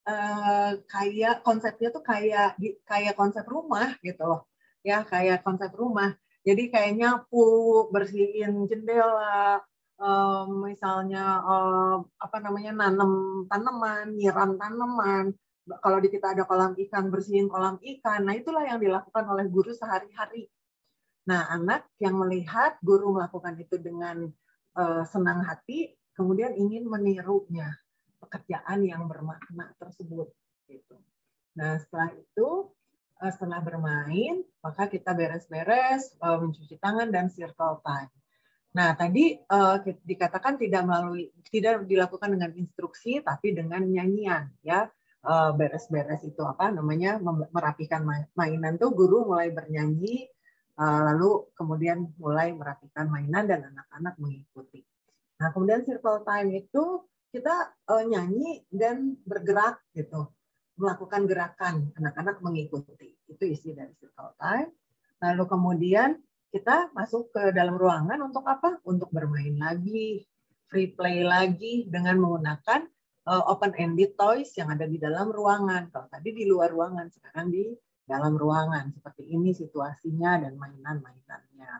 Speaker 1: uh, kayak konsepnya tuh kayak kayak konsep rumah gitu loh. Ya, kayak konsep rumah. Jadi kayak nyapu, bersihin jendela, um, misalnya um, apa namanya nanam tanaman, nyiram tanaman. Kalau di kita ada kolam ikan, bersihin kolam ikan. Nah, itulah yang dilakukan oleh guru sehari-hari. Nah, anak yang melihat guru melakukan itu dengan uh, senang hati, kemudian ingin menirunya, pekerjaan yang bermakna tersebut. Gitu. Nah, setelah itu, uh, setelah bermain, maka kita beres-beres, uh, mencuci tangan, dan circle time. Nah, tadi uh, dikatakan tidak melalui, tidak dilakukan dengan instruksi, tapi dengan nyanyian, ya. Uh, beres-beres itu apa namanya, merapikan mainan tuh guru mulai bernyanyi, uh, lalu kemudian mulai merapikan mainan dan anak-anak mengikuti. Nah, kemudian circle time itu kita uh, nyanyi dan bergerak gitu, melakukan gerakan, anak-anak mengikuti. Itu isi dari circle time. Lalu kemudian kita masuk ke dalam ruangan untuk apa? Untuk bermain lagi, free play lagi dengan menggunakan uh, open-ended toys yang ada di dalam ruangan. Kalau tadi di luar ruangan, sekarang di dalam ruangan. Seperti ini situasinya dan mainan-mainannya.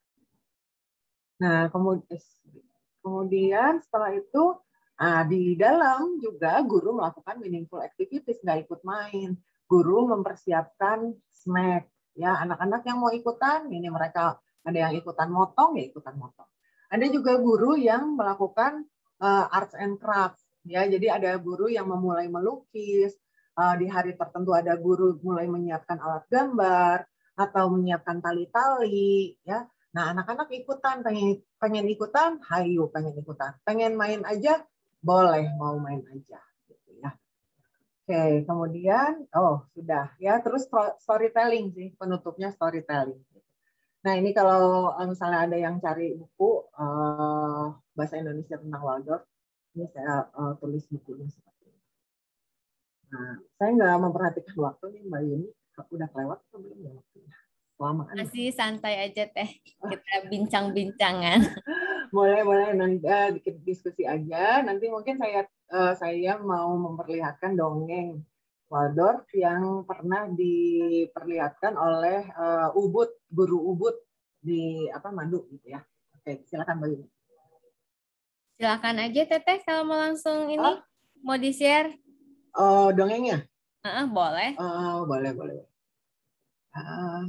Speaker 1: Nah, kemudian, kemudian setelah itu, nah, di dalam juga guru melakukan meaningful activities, nggak ikut main. guru mempersiapkan snack. Ya, anak-anak yang mau ikutan, ini mereka ada yang ikutan motong, ya ikutan motong. Ada juga guru yang melakukan uh, arts and crafts. Ya, jadi ada guru yang memulai melukis. Uh, di hari tertentu ada guru mulai menyiapkan alat gambar atau menyiapkan tali-tali. Ya, nah anak-anak ikutan, pengen pengen ikutan, hayu pengen ikutan. Pengen main aja, boleh mau main aja. Gitu ya. Oke, kemudian, oh sudah ya, terus storytelling sih, penutupnya storytelling. Nah ini kalau misalnya ada yang cari buku uh, bahasa Indonesia tentang Waldorf, ini saya uh, tulis bukunya seperti ini. Nah, saya nggak memperhatikan waktu nih Mbak Yuni, udah kelewat atau belum ya waktunya? Kelamaan.
Speaker 2: Masih santai aja teh, kita bincang-bincangan.
Speaker 1: Boleh boleh nanti uh, diskusi aja. Nanti mungkin saya uh, saya mau memperlihatkan dongeng Waldorf yang pernah diperlihatkan oleh uh, Ubud, guru Ubud di apa Madu gitu ya. Oke, silakan Mbak Yuni.
Speaker 2: Silakan aja Teteh kalau mau langsung ini
Speaker 1: Oh?
Speaker 2: mau di-share.
Speaker 1: Oh, dongengnya?
Speaker 2: Uh, boleh.
Speaker 1: Oh, boleh boleh. Uh,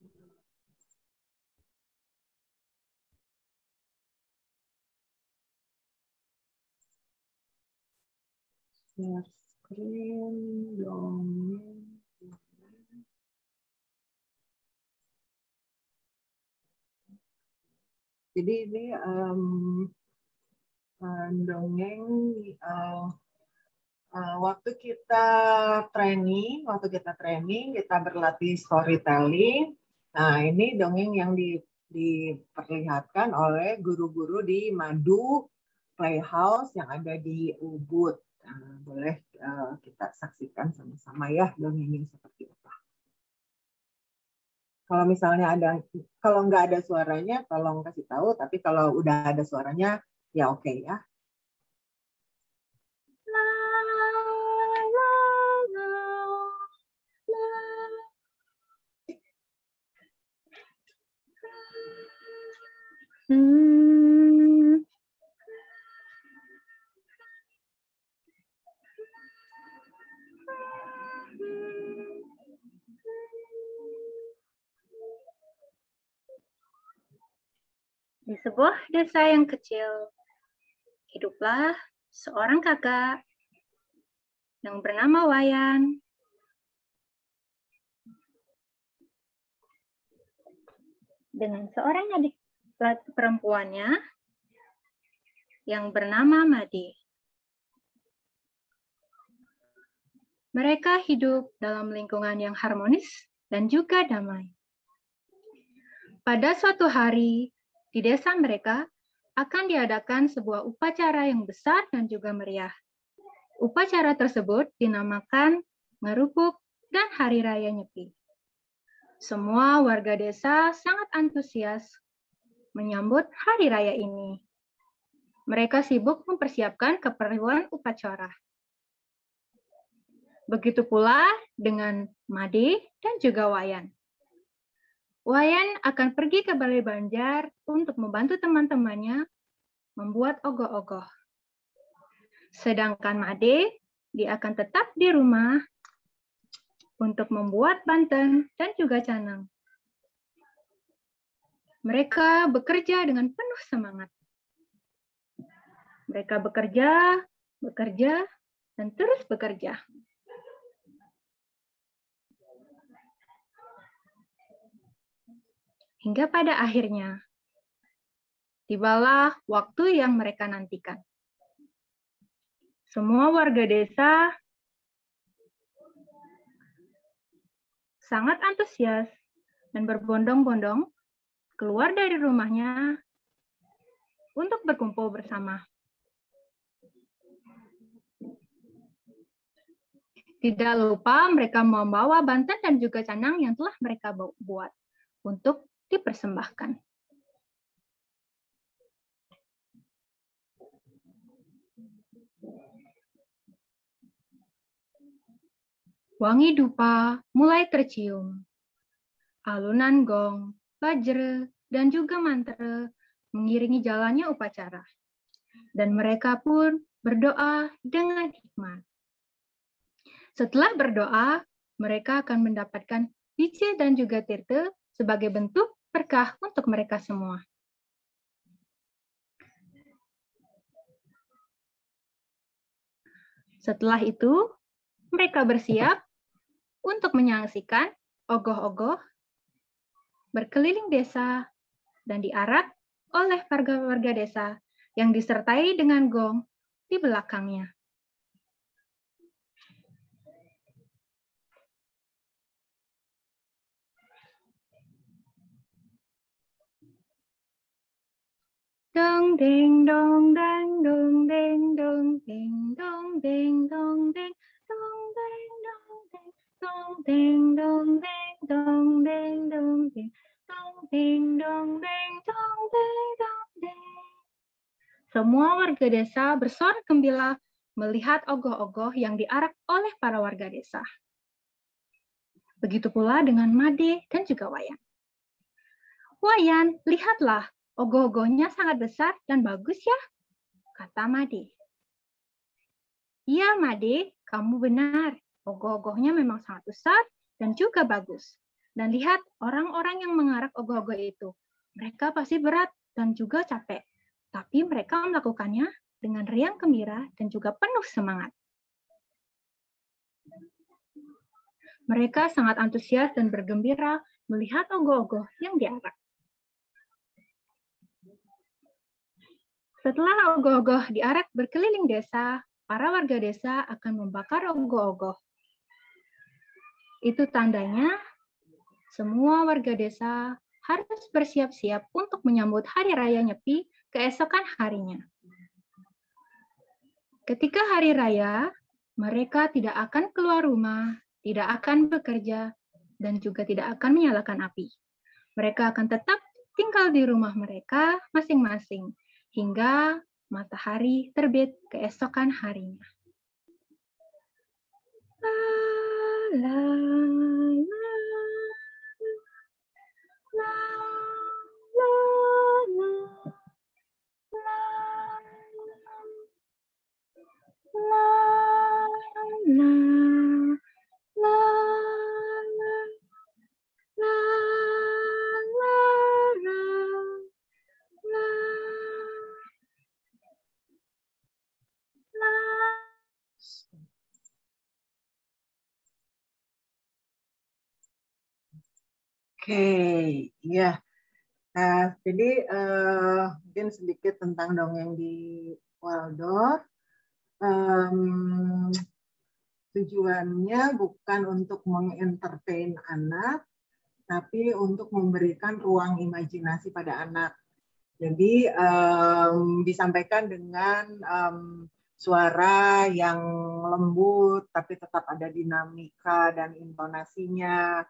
Speaker 1: share screen dongeng. Jadi ini um, dongeng uh, uh, waktu kita training, waktu kita training kita berlatih storytelling. Nah ini dongeng yang di, diperlihatkan oleh guru-guru di Madu Playhouse yang ada di Ubud. Nah, boleh uh, kita saksikan sama-sama ya dongengnya seperti apa. Kalau misalnya ada, kalau nggak ada suaranya, tolong kasih tahu. Tapi kalau udah ada suaranya, ya oke okay, ya.
Speaker 3: Hmm. Di sebuah desa yang kecil, hiduplah seorang kakak yang bernama Wayan. Dengan seorang adik perempuannya yang bernama Madi. Mereka hidup dalam lingkungan yang harmonis dan juga damai. Pada suatu hari, di desa mereka akan diadakan sebuah upacara yang besar dan juga meriah. Upacara tersebut dinamakan Ngerupuk dan Hari Raya Nyepi. Semua warga desa sangat antusias menyambut hari raya ini. Mereka sibuk mempersiapkan keperluan upacara. Begitu pula dengan Madi dan juga Wayan. Wayan akan pergi ke Balai Banjar untuk membantu teman-temannya membuat ogoh-ogoh. Sedangkan Made, dia akan tetap di rumah untuk membuat banten dan juga canang. Mereka bekerja dengan penuh semangat. Mereka bekerja, bekerja, dan terus bekerja. Hingga pada akhirnya, tibalah waktu yang mereka nantikan. Semua warga desa sangat antusias dan berbondong-bondong keluar dari rumahnya untuk berkumpul bersama. Tidak lupa mereka membawa banten dan juga canang yang telah mereka buat untuk dipersembahkan. Wangi dupa mulai tercium. Alunan gong, bajra, dan juga mantra mengiringi jalannya upacara. Dan mereka pun berdoa dengan hikmat. Setelah berdoa, mereka akan mendapatkan biji dan juga tirta sebagai bentuk berkah untuk mereka semua. Setelah itu, mereka bersiap untuk menyaksikan ogoh-ogoh berkeliling desa dan diarak oleh warga-warga desa yang disertai dengan gong di belakangnya. Dong ding dong dang dong ding dong ding dong ding dong ding dong ding dong ding dong ding dong ding dong ding dong ding dong ding dong ding dong ding dong ding. Semua warga desa bersorak gembira melihat ogoh-ogoh yang diarak oleh para warga desa. Begitu pula dengan Made dan juga Wayan. Wayan, lihatlah, ogoh-ogohnya sangat besar dan bagus ya, kata Made. Iya, Made, kamu benar. Ogoh-ogohnya memang sangat besar dan juga bagus. Dan lihat orang-orang yang mengarak ogoh-ogoh itu. Mereka pasti berat dan juga capek. Tapi mereka melakukannya dengan riang gembira dan juga penuh semangat. Mereka sangat antusias dan bergembira melihat ogoh-ogoh yang diarak. Setelah ogoh-ogoh diarak berkeliling desa, para warga desa akan membakar ogoh-ogoh. Itu tandanya semua warga desa harus bersiap-siap untuk menyambut Hari Raya Nyepi keesokan harinya. Ketika hari raya, mereka tidak akan keluar rumah, tidak akan bekerja, dan juga tidak akan menyalakan api. Mereka akan tetap tinggal di rumah mereka masing-masing hingga matahari terbit keesokan harinya. La, la, la, la, la, la.
Speaker 1: Oke, ya. Nah, jadi uh, mungkin sedikit tentang dongeng di Waldorf. Um, tujuannya bukan untuk mengentertain anak, tapi untuk memberikan ruang imajinasi pada anak. Jadi um, disampaikan dengan um, suara yang lembut, tapi tetap ada dinamika dan intonasinya.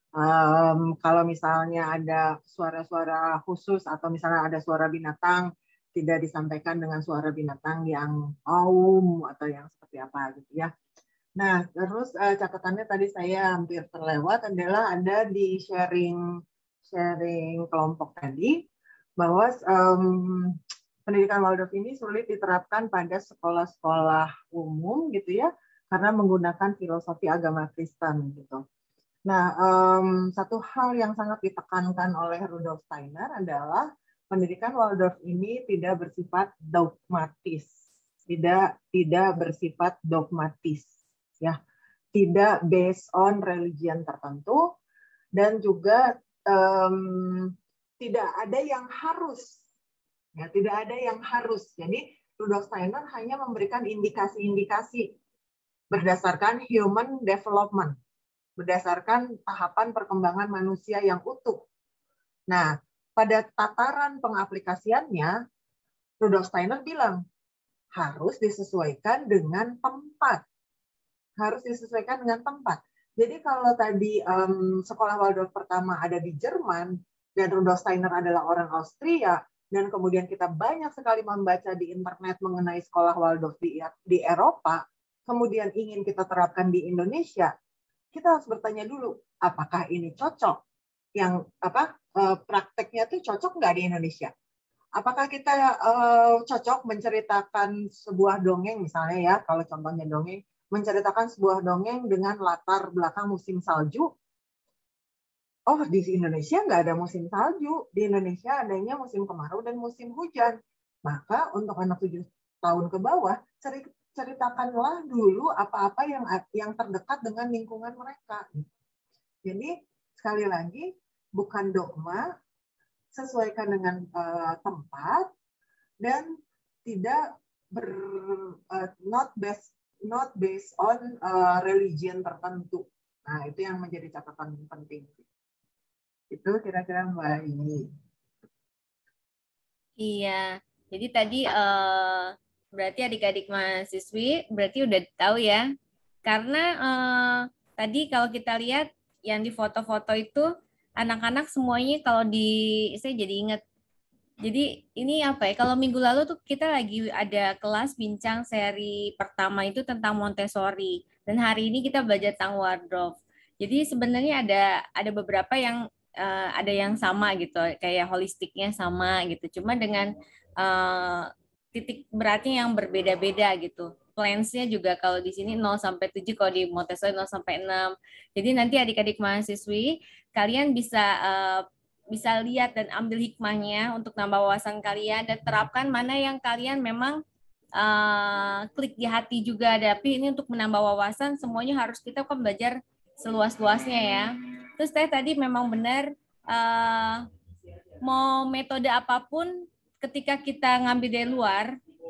Speaker 1: Um, kalau misalnya ada suara-suara khusus atau misalnya ada suara binatang, tidak disampaikan dengan suara binatang yang aum atau yang seperti apa gitu ya. Nah, terus uh, catatannya tadi saya hampir terlewat adalah ada di sharing sharing kelompok tadi bahwa um, pendidikan Waldorf ini sulit diterapkan pada sekolah-sekolah umum gitu ya, karena menggunakan filosofi agama Kristen gitu. Nah, um, satu hal yang sangat ditekankan oleh Rudolf Steiner adalah pendidikan Waldorf ini tidak bersifat dogmatis, tidak tidak bersifat dogmatis, ya, tidak based on religion tertentu, dan juga um, tidak ada yang harus, ya, tidak ada yang harus. Jadi Rudolf Steiner hanya memberikan indikasi-indikasi berdasarkan human development, berdasarkan tahapan perkembangan manusia yang utuh. Nah, pada tataran pengaplikasiannya, Rudolf Steiner bilang, harus disesuaikan dengan tempat. Harus disesuaikan dengan tempat. Jadi kalau tadi um, sekolah Waldorf pertama ada di Jerman, dan Rudolf Steiner adalah orang Austria, dan kemudian kita banyak sekali membaca di internet mengenai sekolah Waldorf di, di Eropa, kemudian ingin kita terapkan di Indonesia, kita harus bertanya dulu, apakah ini cocok? Yang apa prakteknya tuh cocok nggak di Indonesia? Apakah kita uh, cocok menceritakan sebuah dongeng misalnya ya, kalau contohnya dongeng, menceritakan sebuah dongeng dengan latar belakang musim salju. Oh, di Indonesia nggak ada musim salju. Di Indonesia adanya musim kemarau dan musim hujan. Maka untuk anak tujuh tahun ke bawah, ceritakanlah dulu apa-apa yang yang terdekat dengan lingkungan mereka. Jadi sekali lagi, bukan dogma, sesuaikan dengan uh, tempat dan tidak ber uh, not based not based on uh, religion tertentu. Nah, itu yang menjadi catatan penting. Itu kira-kira Mbak ini.
Speaker 2: Iya, jadi tadi uh, berarti adik-adik mahasiswi berarti udah tahu ya. Karena uh, tadi kalau kita lihat yang di foto-foto itu anak-anak semuanya kalau di saya jadi ingat. Jadi ini apa ya? Kalau minggu lalu tuh kita lagi ada kelas bincang seri pertama itu tentang Montessori dan hari ini kita belajar tentang wardrobe. Jadi sebenarnya ada ada beberapa yang uh, ada yang sama gitu, kayak holistiknya sama gitu. Cuma dengan uh, titik beratnya yang berbeda-beda gitu. Plans-nya juga kalau di sini nol sampai tujuh, kalau di Montessori nol sampai enam. Jadi nanti adik-adik mahasiswi kalian bisa uh, bisa lihat dan ambil hikmahnya untuk nambah wawasan kalian dan terapkan mana yang kalian memang uh, klik di hati juga. Tapi ini untuk menambah wawasan semuanya harus kita kan belajar seluas-luasnya ya. Terus saya tadi memang benar uh, mau metode apapun ketika kita ngambil dari luar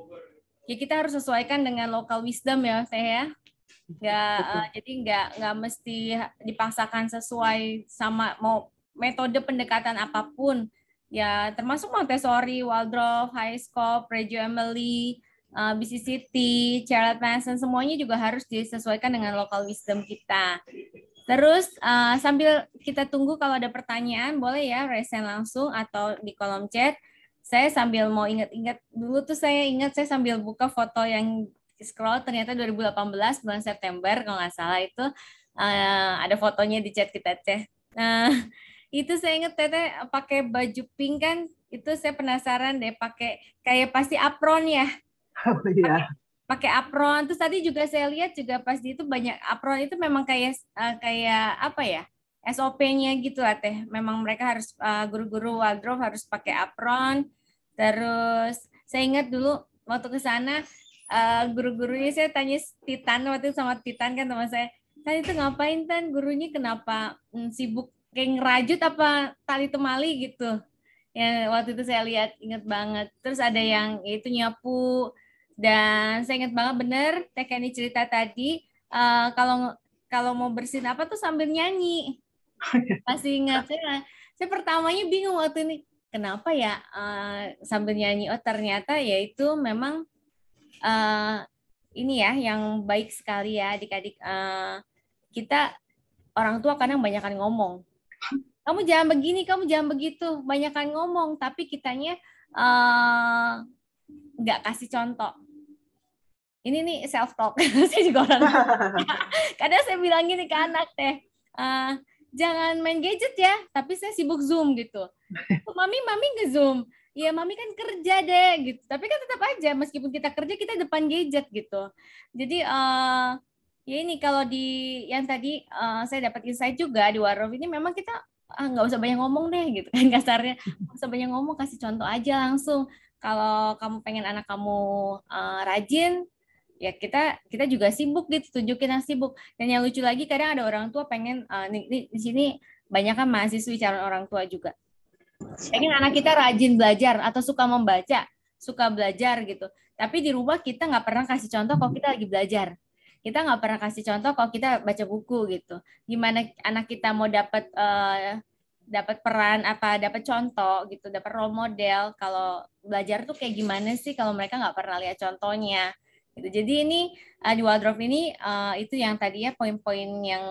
Speaker 2: ya kita harus sesuaikan dengan local wisdom ya saya ya. Nggak, uh, jadi nggak nggak mesti dipaksakan sesuai sama mau metode pendekatan apapun ya, termasuk Montessori, Waldorf, Highscope, Reggio Emilia, uh, B C C T, Charlotte Mason, semuanya juga harus disesuaikan dengan local wisdom kita. Terus uh, sambil kita tunggu kalau ada pertanyaan boleh ya raise hand langsung atau di kolom chat. Saya sambil mau ingat-ingat dulu tuh saya ingat saya sambil buka foto yang scroll ternyata dua ribu delapan belas bulan September kalau nggak salah itu uh, ada fotonya di chat kita teh. Nah itu saya ingat teteh pakai baju pink kan itu saya penasaran deh pakai kayak pasti apron ya.
Speaker 1: Oh, iya.
Speaker 2: Pakai apron terus tadi juga saya lihat juga pas di itu banyak apron itu memang kayak uh, kayak apa ya S O P-nya gitu lah teh. Memang mereka harus uh, guru-guru wardrobe harus pakai apron. Terus saya ingat dulu waktu ke sana uh, guru-gurunya saya tanya Titan waktu itu sama Titan kan teman saya. Kan itu ngapain Tan gurunya kenapa hmm, sibuk kayak ngerajut apa tali temali gitu. Ya waktu itu saya lihat ingat banget. Terus ada yang ya itu nyapu dan saya ingat banget bener Teh Kenny cerita tadi uh, kalau kalau mau bersihin apa tuh sambil nyanyi. Masih ingat saya. Saya pertamanya bingung waktu ini kenapa ya uh, sambil nyanyi. Oh ternyata ya itu memang uh, ini ya yang baik sekali ya adik-adik. Uh, kita orang tua kadang banyakan ngomong. Kamu jangan begini, kamu jangan begitu. Banyakan ngomong, tapi kitanya uh, nggak kasih contoh. Ini nih self talk. Saya juga orang tua. Kadang saya bilang gini ke anak teh, uh, jangan main gadget ya, tapi saya sibuk Zoom gitu. Mami, mami nge-Zoom. Ya mami kan kerja deh gitu. Tapi kan tetap aja meskipun kita kerja kita depan gadget gitu. Jadi uh, ya ini kalau di yang tadi uh, saya dapat insight juga di Wardrobe ini memang kita ah, nggak usah banyak ngomong deh gitu kan kasarnya. Nggak usah banyak ngomong, kasih contoh aja langsung. Kalau kamu pengen anak kamu uh, rajin, ya kita kita juga sibuk gitu, tunjukin yang sibuk. Dan yang lucu lagi kadang ada orang tua pengen uh, nih, di sini banyak kan mahasiswi calon orang tua juga. Pengen anak kita rajin belajar atau suka membaca, suka belajar gitu. Tapi di rumah kita nggak pernah kasih contoh kalau kita lagi belajar. Kita nggak pernah kasih contoh kalau kita baca buku gitu. Gimana anak kita mau dapat uh, dapat peran apa, dapat contoh gitu, dapat role model kalau belajar tuh kayak gimana sih kalau mereka nggak pernah lihat contohnya. Gitu. Jadi ini uh, di Wardrobe ini uh, itu yang tadinya poin-poin yang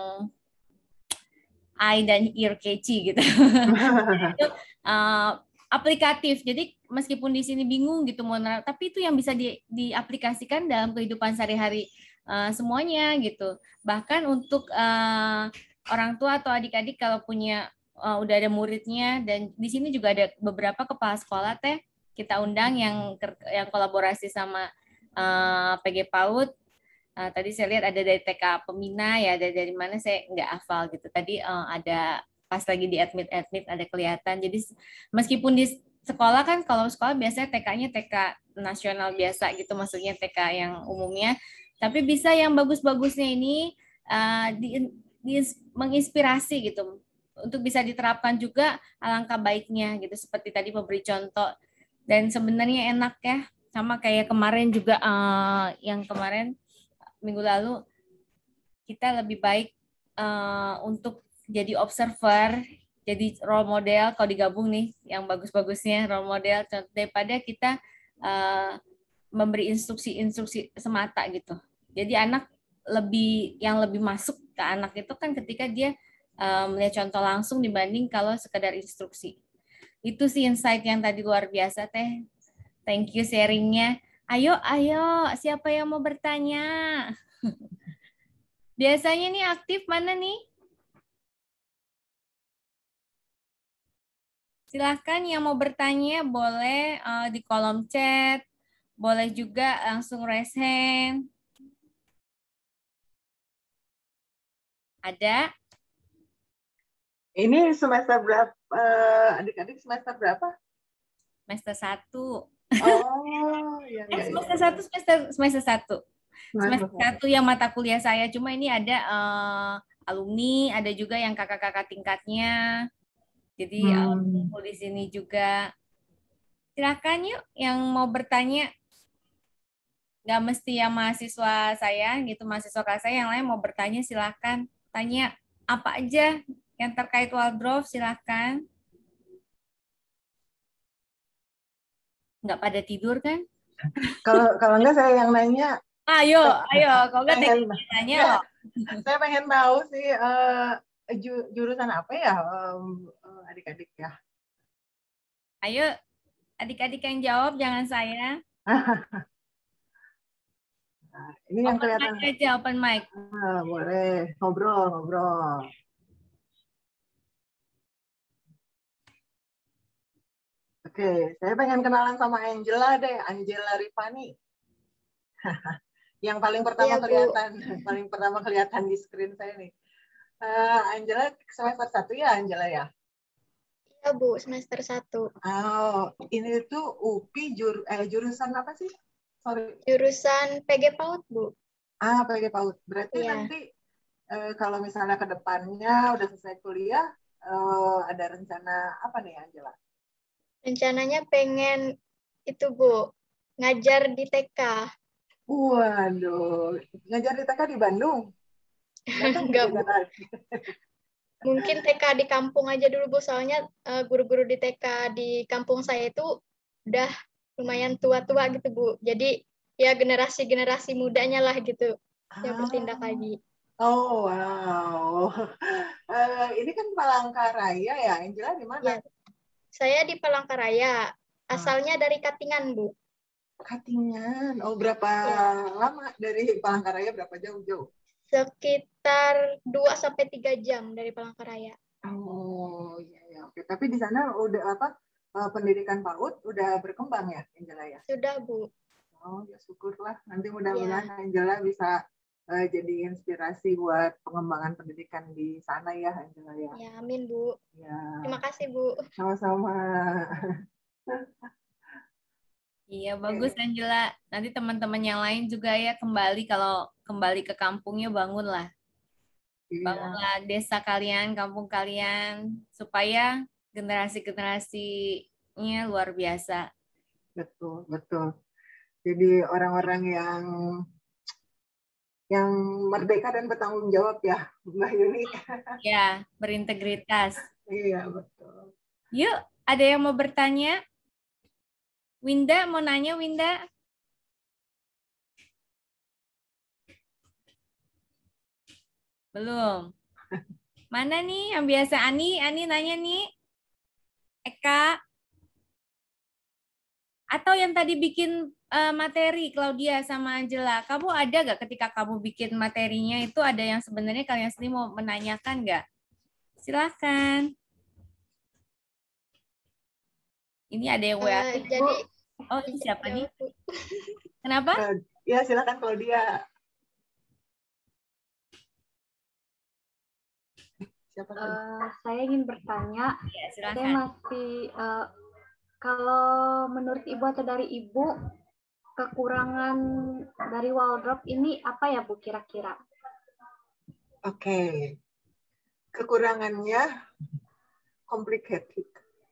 Speaker 2: eye dan ear catchy gitu. Itu uh, aplikatif. Jadi meskipun di sini bingung gitu mau nerap, tapi itu yang bisa di, diaplikasikan dalam kehidupan sehari-hari uh, semuanya gitu. Bahkan untuk uh, orang tua atau adik-adik kalau punya uh, udah ada muridnya dan di sini juga ada beberapa kepala sekolah teh kita undang yang yang kolaborasi sama uh, P G PAUD. Uh, tadi saya lihat ada dari T K Pemina ya, ada dari mana saya nggak hafal gitu. Tadi uh, ada pas lagi di admit-admit ada kelihatan. Jadi meskipun di sekolah kan, kalau sekolah biasanya T K-nya T K nasional biasa gitu, maksudnya T K yang umumnya. Tapi bisa yang bagus-bagusnya ini uh, di, di, menginspirasi gitu. Untuk bisa diterapkan juga alangkah baiknya gitu. Seperti tadi memberi contoh. Dan sebenarnya enak ya. Sama kayak kemarin juga, uh, yang kemarin minggu lalu, kita lebih baik uh, untuk jadi observer, jadi role model kalau digabung nih yang bagus-bagusnya role model daripada kita uh, memberi instruksi-instruksi semata gitu. Jadi anak lebih yang lebih masuk ke anak itu kan ketika dia uh, melihat contoh langsung dibanding kalau sekedar instruksi. Itu sih insight yang tadi luar biasa Teh. Thank you sharingnya. Ayo, ayo, siapa yang mau bertanya? Biasanya nih aktif mana nih? Silahkan yang mau bertanya boleh uh, di kolom chat, boleh juga langsung raise hand. Ada?
Speaker 1: Ini semester berapa? Uh, adik-adik semester berapa?
Speaker 2: Semester satu.
Speaker 1: Oh, ya,
Speaker 2: eh,
Speaker 1: ya,
Speaker 2: semester
Speaker 1: ya.
Speaker 2: satu, semester semester satu. Semester satu yang mata kuliah saya. Cuma ini ada uh, alumni, ada juga yang kakak-kakak tingkatnya. Jadi hmm. uh, di sini juga. Silakan yuk yang mau bertanya. Nggak mesti yang mahasiswa saya gitu, mahasiswa kelas saya, yang lain mau bertanya silakan. Tanya apa aja yang terkait Waldorf, silakan. Nggak pada tidur kan?
Speaker 1: Kalau kalau enggak saya yang nanya.
Speaker 2: Ayo, ayo, kalau nggak
Speaker 1: pengen,
Speaker 2: tanya loh.
Speaker 1: Saya pengen tahu sih uh, ju, jurusan apa ya um, adik-adik ya.
Speaker 2: Ayo, adik-adik yang jawab, jangan saya.
Speaker 1: Nah, ini yang
Speaker 2: open
Speaker 1: kelihatan.
Speaker 2: Mic aja, open mic.
Speaker 1: Ah, boleh ngobrol, ngobrol. Oke, saya pengen kenalan sama Angela deh, Angela Rifani. Yang paling pertama ya, kelihatan, paling pertama kelihatan di screen saya nih. Uh, Angela semester satu ya, Angela ya?
Speaker 4: Iya Bu, semester satu.
Speaker 1: Oh, ini tuh U P I jur, eh, jurusan apa sih? Sorry.
Speaker 4: Jurusan P G PAUD Bu.
Speaker 1: Ah, P G PAUD. Berarti
Speaker 4: ya.
Speaker 1: nanti eh, kalau misalnya ke depannya udah selesai kuliah, eh, ada rencana apa nih Angela?
Speaker 4: Rencananya pengen itu Bu, ngajar di T K.
Speaker 1: Waduh, ngajar di T K di Bandung?
Speaker 4: Enggak Bu. Mungkin T K di kampung aja dulu Bu, soalnya guru-guru di T K di kampung saya itu udah lumayan tua-tua gitu Bu. Jadi ya generasi-generasi mudanya lah gitu ah. yang bertindak lagi.
Speaker 1: Oh wow, uh, ini kan Palangkaraya ya, Angela di mana?
Speaker 4: Ya. Saya di Palangkaraya, asalnya ah. dari Katingan Bu.
Speaker 1: Katingan, oh berapa ya. lama dari Palangkaraya, berapa jauh-jauh?
Speaker 4: Sekitar dua sampai tiga jam dari Palangkaraya.
Speaker 1: Oh iya ya, oke. Tapi di sana udah apa pendidikan PAUD udah berkembang ya, Angela ya?
Speaker 4: Sudah Bu.
Speaker 1: Oh ya syukurlah. Nanti mudah-mudahan ya. Angela bisa uh, jadi inspirasi buat pengembangan pendidikan di sana ya, Angela ya.
Speaker 4: Ya amin Bu.
Speaker 1: Ya.
Speaker 4: Terima kasih Bu.
Speaker 1: Sama-sama.
Speaker 2: Iya, bagus Angela. Nanti teman-teman yang lain juga ya kembali, kalau kembali ke kampungnya bangunlah. Iya. Bangunlah desa kalian, kampung kalian, supaya generasi-generasinya luar biasa.
Speaker 1: Betul, betul. Jadi orang-orang yang yang merdeka dan bertanggung jawab ya, Mbak Yuni.
Speaker 2: Ya, berintegritas.
Speaker 1: Iya, betul.
Speaker 2: Yuk, ada yang mau bertanya? Winda, mau nanya Winda? Belum. Mana nih yang biasa? Ani, Ani nanya nih. Eka. Atau yang tadi bikin uh, materi, Claudia sama Angela. Kamu ada gak ketika kamu bikin materinya itu ada yang sebenarnya kalian sendiri mau menanyakan gak? Silakan. Ini ada yang W A.
Speaker 4: Uh, jadi
Speaker 2: Oh, ini siapa nih? Kenapa?
Speaker 1: Ya, silakan Claudia. Siapa
Speaker 5: uh, saya ingin bertanya,
Speaker 2: ya, silakan.
Speaker 5: saya masih uh, kalau menurut Ibu atau dari Ibu, kekurangan dari wardrobe ini apa ya Bu kira-kira?
Speaker 1: Oke, okay. Kekurangannya complicated.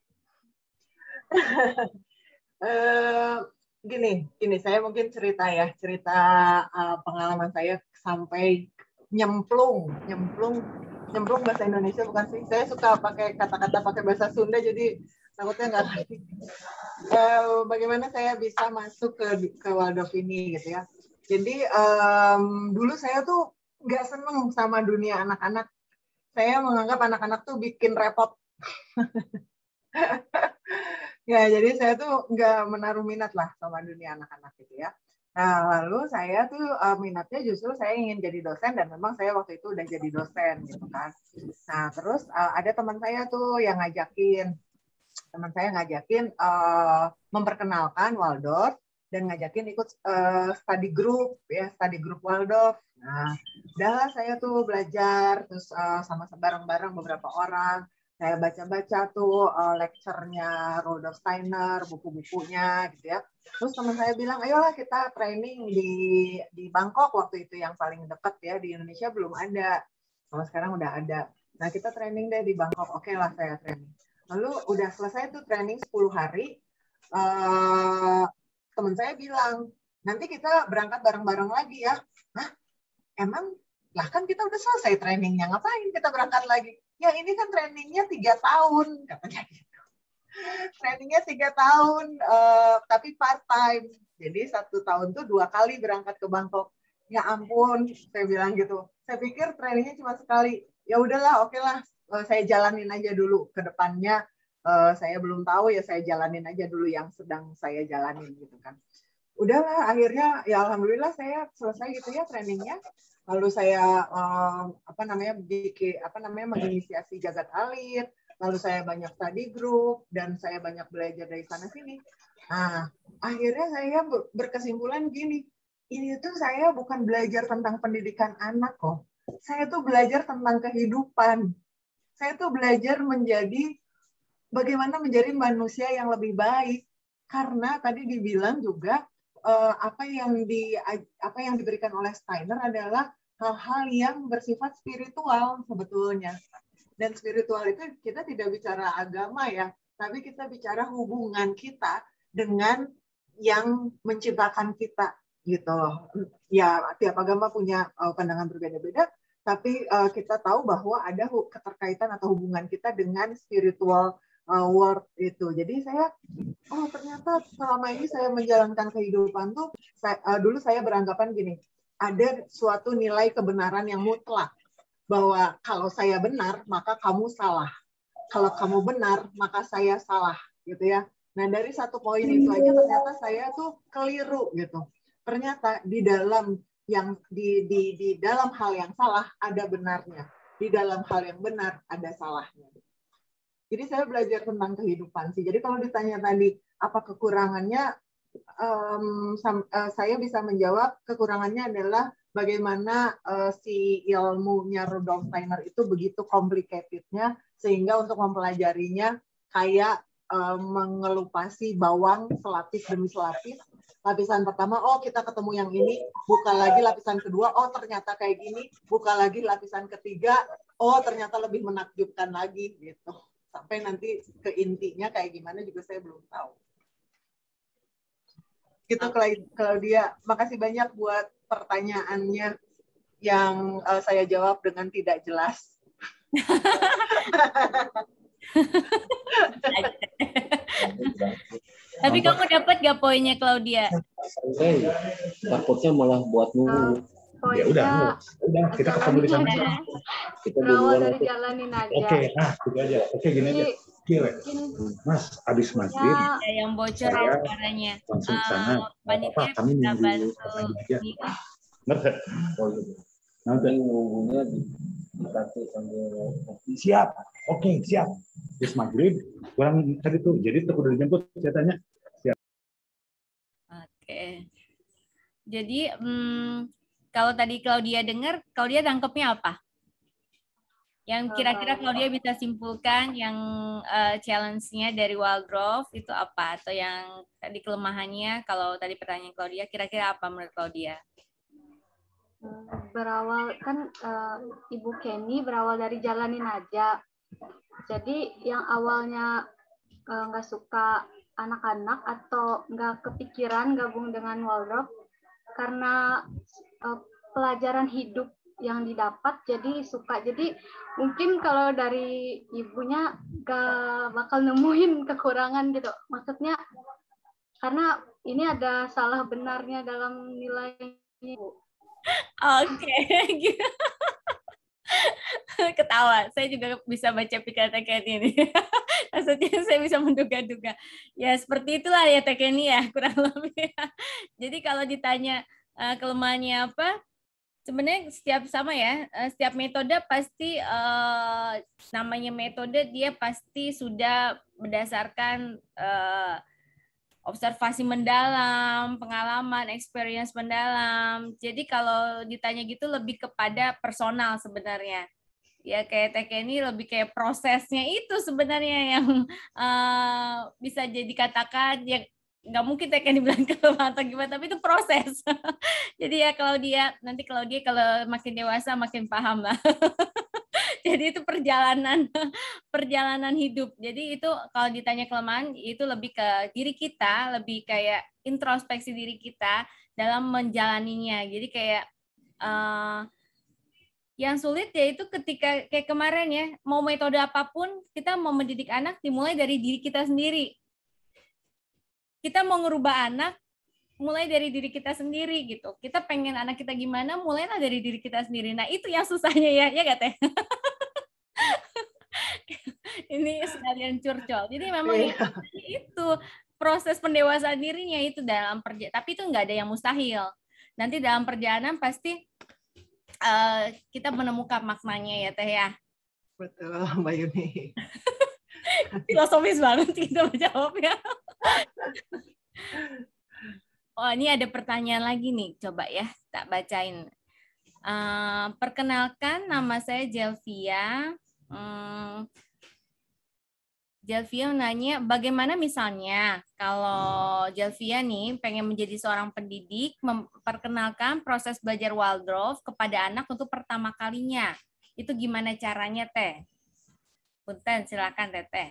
Speaker 1: uh, gini, gini saya mungkin cerita ya, cerita uh, pengalaman saya sampai nyemplung, nyemplung, nyemplung bahasa Indonesia bukan sih? Saya suka pakai kata-kata pakai bahasa Sunda, jadi takutnya nggak ngerti. Uh, bagaimana saya bisa masuk ke ke Waldorf ini gitu ya? Jadi um, dulu saya tuh nggak seneng sama dunia anak-anak. Saya menganggap anak-anak tuh bikin repot. Ya, jadi saya tuh nggak menaruh minat lah sama dunia anak-anak gitu ya. Nah, lalu saya tuh uh, minatnya justru saya ingin jadi dosen, dan memang saya waktu itu udah jadi dosen gitu kan. Nah, terus uh, ada teman saya tuh yang ngajakin, teman saya ngajakin uh, memperkenalkan Waldorf dan ngajakin ikut uh, study group ya, study group Waldorf. Nah, udahlah saya tuh belajar terus uh, sama bareng-bareng beberapa orang. Saya baca-baca tuh uh, lecture-nya Rudolf Steiner, buku-bukunya gitu ya. Terus teman saya bilang, ayolah kita training di di Bangkok waktu itu yang paling dekat ya, di Indonesia belum ada. Kalau sekarang udah ada. Nah, kita training deh di Bangkok. Oke lah, saya training. Lalu udah selesai tuh training sepuluh hari. Uh, teman saya bilang, nanti kita berangkat bareng-bareng lagi ya. Hah? Emang? Lah kan kita udah selesai trainingnya, ngapain kita berangkat lagi? Ya ini kan trainingnya tiga tahun, katanya gitu. Trainingnya tiga tahun, uh, tapi part time. Jadi satu tahun tuh dua kali berangkat ke Bangkok. Ya ampun, saya bilang gitu. Saya pikir trainingnya cuma sekali. Ya udahlah, oke lah, uh, saya jalanin aja dulu ke depannya. Uh, saya belum tahu ya, saya jalanin aja dulu yang sedang saya jalanin gitu kan. Udahlah, akhirnya ya alhamdulillah saya selesai gitu ya trainingnya. Lalu saya um, apa namanya bikin apa namanya menginisiasi Jagat Alit, lalu saya banyak study group dan saya banyak belajar dari sana sini. Nah, akhirnya saya berkesimpulan gini, ini tuh saya bukan belajar tentang pendidikan anak kok. Saya tuh belajar tentang kehidupan. Saya tuh belajar menjadi bagaimana menjadi manusia yang lebih baik. Karena tadi dibilang juga uh, apa yang di apa yang diberikan oleh Steiner adalah hal-hal yang bersifat spiritual sebetulnya. Dan spiritual itu kita tidak bicara agama ya, tapi kita bicara hubungan kita dengan yang menciptakan kita gitu. Ya, tiap agama punya uh, pandangan berbeda-beda, tapi uh, kita tahu bahwa ada keterkaitan atau hubungan kita dengan spiritual uh, world itu. Jadi saya, oh ternyata selama ini saya menjalankan kehidupan tuh, saya, uh, dulu saya beranggapan gini, ada suatu nilai kebenaran yang mutlak, bahwa kalau saya benar maka kamu salah, kalau kamu benar maka saya salah gitu ya. Nah dari satu poin itu aja ternyata saya tuh keliru gitu. Ternyata di dalam yang di di di dalam hal yang salah ada benarnya, di dalam hal yang benar ada salahnya. Jadi saya belajar tentang kehidupan sih. Jadi kalau ditanya tadi apa kekurangannya, um, uh, saya bisa menjawab kekurangannya adalah bagaimana uh, si ilmunya Rudolf Steiner itu begitu complicated-nya sehingga untuk mempelajarinya kayak uh, mengelupasi bawang selapis demi selapis. Lapisan pertama, oh kita ketemu yang ini, buka lagi lapisan kedua, oh ternyata kayak gini, buka lagi lapisan ketiga, oh ternyata lebih menakjubkan lagi gitu. Sampai nanti ke intinya kayak gimana juga saya belum tahu. Gitu Claudia, makasih banyak buat pertanyaannya yang uh, saya jawab dengan tidak jelas.
Speaker 2: Tapi kamu dapat gak poinnya Claudia?
Speaker 6: Sampai takutnya malah buat nunggu.
Speaker 5: Oh,
Speaker 7: ya udah, udah kita ketemu di sana.
Speaker 6: Kita
Speaker 5: berawal dari jalanin aja.
Speaker 7: Oke, nah gitu aja. Oke gini aja. Gile. Mas, abis maghrib.
Speaker 2: Ada yang bocor ya suaranya.
Speaker 7: Langsung ke sana.
Speaker 2: Uh, panitia
Speaker 7: kami
Speaker 2: bisa
Speaker 7: nunggu
Speaker 2: bantu
Speaker 7: aja. Ngerti? Oh gitu. Nanti
Speaker 6: ngomongnya dikasih sambil
Speaker 7: siap. Oke, siap. Abis maghrib, kurang tadi tuh. Jadi tuh udah dijemput, saya tanya. Siap.
Speaker 2: Oke. Jadi, hmm, kalau tadi Claudia dengar, Claudia tangkapnya apa? Yang kira-kira kalau dia bisa simpulkan yang uh, challenge-nya dari Waldorf itu apa? Atau yang tadi kelemahannya, kalau tadi pertanyaan Claudia, kira-kira apa menurut Claudia?
Speaker 5: Berawal, kan uh, Ibu Kenny berawal dari jalanin aja. Jadi yang awalnya nggak uh, suka anak-anak atau nggak kepikiran gabung dengan Waldorf, karena uh, pelajaran hidup yang didapat jadi suka. Jadi mungkin kalau dari ibunya gak bakal nemuin kekurangan gitu, maksudnya karena ini ada salah benarnya dalam nilainya.
Speaker 2: Oke. Ketawa, saya juga bisa baca pikiran Tekeni ini. Maksudnya saya bisa menduga-duga. Ya seperti itulah ya Tekeni ya, kurang lebih. Jadi kalau ditanya uh, kelemahannya apa, sebenarnya setiap sama ya, setiap metode pasti uh, namanya metode dia pasti sudah berdasarkan uh, observasi mendalam, pengalaman, experience mendalam. Jadi kalau ditanya gitu lebih kepada personal sebenarnya. Ya kayak Tekeni lebih kayak prosesnya itu sebenarnya yang uh, bisa jadi katakan ya nggak mungkin Tekeni bilang kelemahan atau gimana, tapi itu proses. Jadi ya kalau dia nanti kalau dia kalau makin dewasa makin paham lah. Jadi itu perjalanan perjalanan hidup. Jadi itu kalau ditanya kelemahan itu lebih ke diri kita, lebih kayak introspeksi diri kita dalam menjalaninya. Jadi kayak uh, yang sulit yaitu ketika kayak kemarin ya, mau metode apapun kita mau mendidik anak dimulai dari diri kita sendiri. Kita mau ngerubah anak mulai dari diri kita sendiri gitu. Kita pengen anak kita gimana, mulailah dari diri kita sendiri. Nah itu yang susahnya ya, ya gak Teh? Ini sekalian curcol. Jadi memang yeah. itu proses pendewasaan dirinya itu dalam perjalanan. Tapi itu nggak ada yang mustahil. Nanti dalam perjalanan pasti uh, kita menemukan maknanya ya Teh ya.
Speaker 1: Betul Mbak Yuni.
Speaker 2: Filosofis banget kita menjawabnya. Oh ini ada pertanyaan lagi nih. Coba ya tak bacain. Uh, perkenalkan nama saya Jelvia. Hmm, Jelvia nanya, bagaimana misalnya kalau Jelvia nih pengen menjadi seorang pendidik, memperkenalkan proses belajar Waldorf kepada anak untuk pertama kalinya. Itu gimana caranya, Teh? Punten, silakan, Teteh.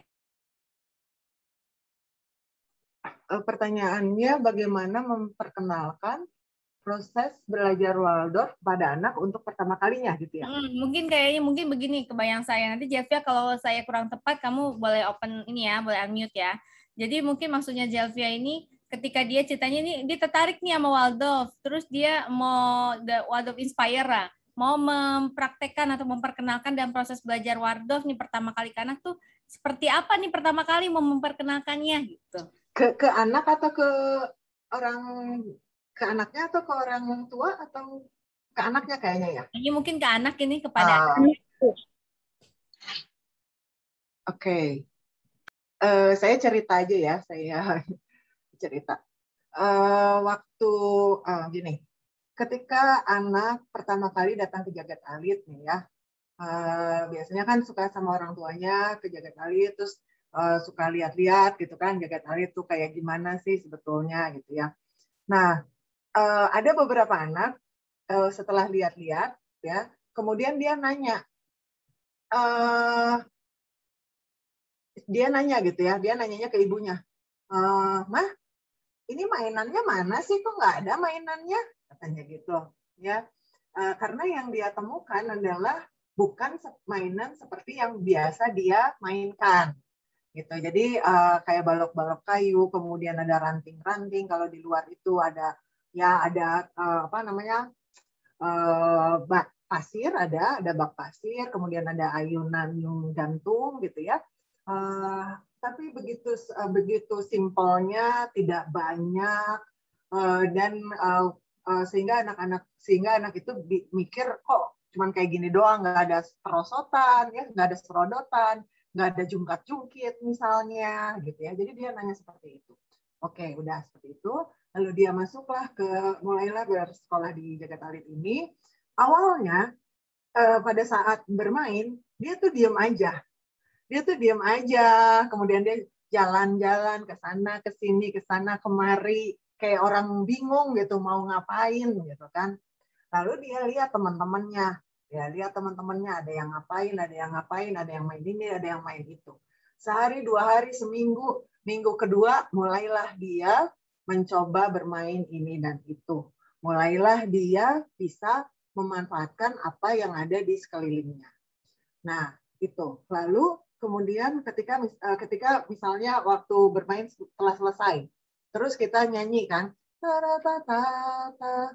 Speaker 1: Pertanyaannya, bagaimana memperkenalkan proses belajar Waldorf pada anak untuk pertama kalinya gitu ya?
Speaker 2: Hmm, mungkin kayaknya mungkin begini kebayang saya. Nanti Jelvia kalau saya kurang tepat kamu boleh open ini ya, boleh unmute ya. Jadi mungkin maksudnya Jelvia ini ketika dia ceritanya ini dia tertarik nih sama Waldorf, terus dia mau the Waldorf Inspire, mau mempraktekkan atau memperkenalkan dalam proses belajar Waldorf nih pertama kali ke anak tuh seperti apa nih pertama kali mau memperkenalkannya gitu.
Speaker 1: Ke ke anak atau ke orang ke anaknya atau ke orang tua atau ke anaknya kayaknya ya?
Speaker 2: Ini mungkin ke anak ini kepada
Speaker 1: uh,
Speaker 2: anak.
Speaker 1: Oke, okay. uh, saya cerita aja ya, saya cerita. Uh, waktu uh, gini, ketika anak pertama kali datang ke Jagat Alit nih ya, uh, biasanya kan suka sama orang tuanya ke Jagat Alit, terus uh, suka lihat-lihat gitu kan, Jagat Alit tuh kayak gimana sih sebetulnya gitu ya. Nah, Uh, ada beberapa anak uh, setelah lihat-lihat ya, kemudian dia nanya, uh, dia nanya gitu ya, dia nanyanya ke ibunya, uh, Mah, ini mainannya mana sih? Kok nggak ada mainannya? Katanya gitu, ya. Uh, karena yang dia temukan adalah bukan mainan seperti yang biasa dia mainkan, gitu. Jadi uh, kayak balok-balok kayu, kemudian ada ranting-ranting. Kalau di luar itu ada ya ada uh, apa namanya uh, bak pasir, ada ada bak pasir, kemudian ada ayunan gantung gitu ya. Uh, tapi begitu uh, begitu simpelnya, tidak banyak uh, dan uh, uh, sehingga anak-anak sehingga anak itu mikir kok cuman kayak gini doang, nggak ada perosotan ya, nggak ada serodotan, nggak ada jungkat-jungkit misalnya gitu ya. Jadi dia nanya seperti itu. Oke, udah seperti itu. Lalu dia masuklah ke, mulailah bersekolah di Jagat Alit ini. Awalnya, eh, pada saat bermain, dia tuh diem aja. Dia tuh diem aja, kemudian dia jalan-jalan ke sana, ke sini, ke sana, kemari, kayak orang bingung gitu mau ngapain gitu kan. Lalu dia lihat teman-temannya, ya lihat teman-temannya ada yang ngapain, ada yang ngapain, ada yang main ini, ada yang main itu. Sehari, dua hari, seminggu, minggu kedua mulailah dia mencoba bermain ini dan itu. Mulailah dia bisa memanfaatkan apa yang ada di sekelilingnya. Nah, itu. Lalu kemudian ketika ketika misalnya waktu bermain telah selesai, terus kita nyanyi kan, ta-ra-ta-ta-ta,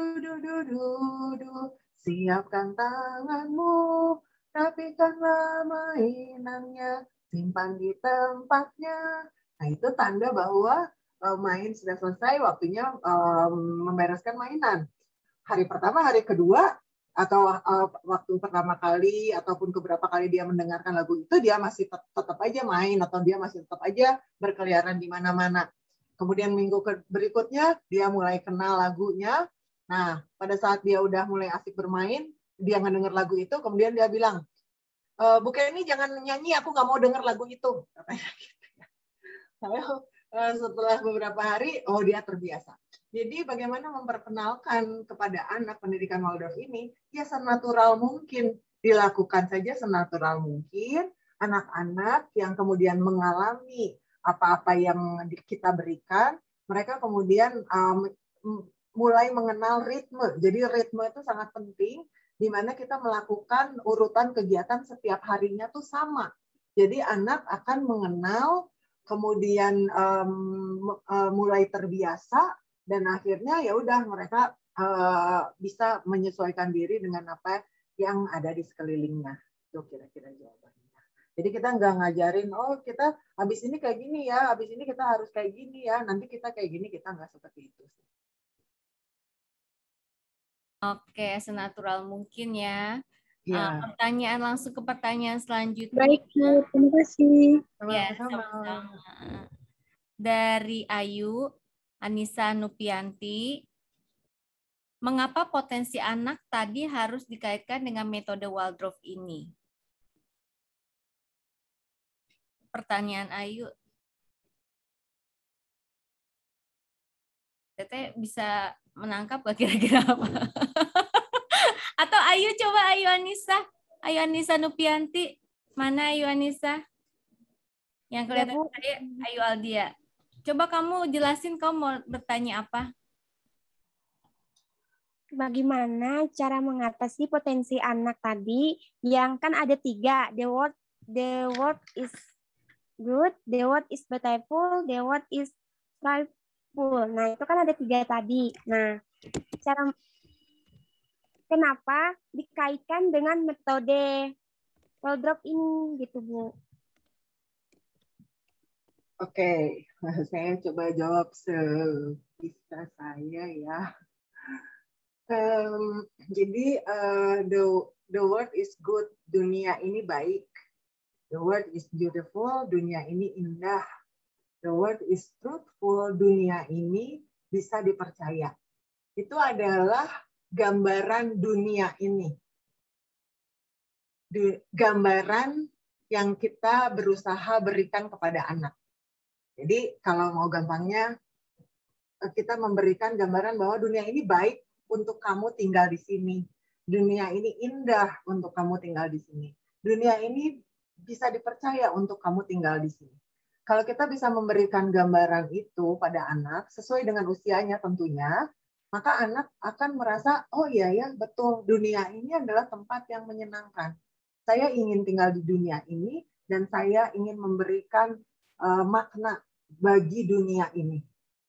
Speaker 1: du-du-du-du-du, siapkan tanganmu, rapikanlah mainannya, simpan di tempatnya. Nah, itu tanda bahwa main sudah selesai, waktunya um, membereskan mainan. Hari pertama, hari kedua, atau uh, waktu pertama kali, ataupun beberapa kali dia mendengarkan lagu itu, dia masih tet tetap aja main, atau dia masih tetap aja berkeliaran di mana-mana. Kemudian minggu berikutnya, dia mulai kenal lagunya. Nah, pada saat dia udah mulai asik bermain, dia ngedenger lagu itu, kemudian dia bilang, e, Bu Kenny jangan nyanyi, aku nggak mau denger lagu itu. Katanya gitu. Lalu setelah beberapa hari, oh dia terbiasa. Jadi bagaimana memperkenalkan kepada anak pendidikan Waldorf ini, ya senatural mungkin, dilakukan saja senatural mungkin. Anak-anak yang kemudian mengalami apa-apa yang kita berikan, mereka kemudian um, mulai mengenal ritme. Jadi ritme itu sangat penting, di mana kita melakukan urutan kegiatan setiap harinya tuh sama. Jadi anak akan mengenal, kemudian um, uh, mulai terbiasa, dan akhirnya ya udah mereka uh, bisa menyesuaikan diri dengan apa yang ada di sekelilingnya. Itu kira-kira jawabannya. Jadi kita nggak ngajarin, oh kita habis ini kayak gini ya, habis ini kita harus kayak gini ya, nanti kita kayak gini, kita nggak seperti itu.
Speaker 2: Oke, senatural mungkin ya.
Speaker 1: Ya.
Speaker 2: Uh, pertanyaan langsung ke pertanyaan selanjutnya.
Speaker 3: Baik, Bu. Terima kasih.
Speaker 2: Ya, sama-sama. Dari Ayu, Anissa Nupianti, mengapa potensi anak tadi harus dikaitkan dengan metode Waldorf ini? Pertanyaan Ayu. Teteh bisa menangkap gak kira-kira apa? Atau Ayu, coba Ayu Anissa. Ayu Anissa Nupianti. Mana Ayu Anissa? Yang kelihatan ya, saya Ayu Aldia. Coba kamu jelasin kamu mau bertanya apa?
Speaker 8: Bagaimana cara mengatasi potensi anak tadi yang kan ada tiga. The word, the word is good, the word is beautiful, the word is playful. Nah, itu kan ada tiga tadi. Nah, cara kenapa dikaitkan dengan metode Waldorf ini gitu, Bu?
Speaker 1: Oke, saya coba jawab sebisa saya ya. Um, jadi uh, the the world is good, dunia ini baik. The world is beautiful, dunia ini indah. The world is truthful, dunia ini bisa dipercaya. Itu adalah gambaran dunia ini. Gambaran yang kita berusaha berikan kepada anak. Jadi kalau mau gampangnya, kita memberikan gambaran bahwa dunia ini baik untuk kamu tinggal di sini. Dunia ini indah untuk kamu tinggal di sini. Dunia ini bisa dipercaya untuk kamu tinggal di sini. Kalau kita bisa memberikan gambaran itu pada anak, sesuai dengan usianya tentunya, maka anak akan merasa, oh iya ya, betul, dunia ini adalah tempat yang menyenangkan. Saya ingin tinggal di dunia ini, dan saya ingin memberikan uh, makna bagi dunia ini.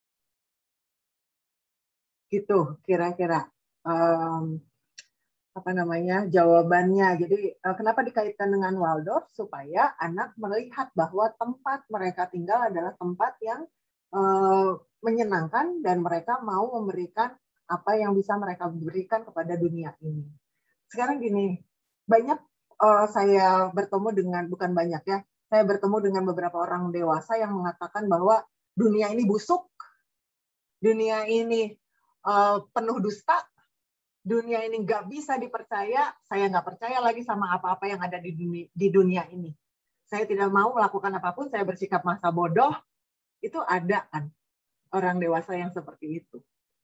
Speaker 1: Gitu, kira-kira. Um, apa namanya, jawabannya. Jadi, uh, kenapa dikaitkan dengan Waldorf? Supaya anak melihat bahwa tempat mereka tinggal adalah tempat yang uh, menyenangkan, dan mereka mau memberikan apa yang bisa mereka berikan kepada dunia ini. Sekarang gini, banyak uh, saya bertemu dengan, bukan banyak ya, saya bertemu dengan beberapa orang dewasa yang mengatakan bahwa dunia ini busuk, dunia ini uh, penuh dusta, dunia ini nggak bisa dipercaya, saya nggak percaya lagi sama apa-apa yang ada di dunia, di dunia ini. Saya tidak mau melakukan apapun, saya bersikap masa bodoh, itu ada kan orang dewasa yang seperti itu.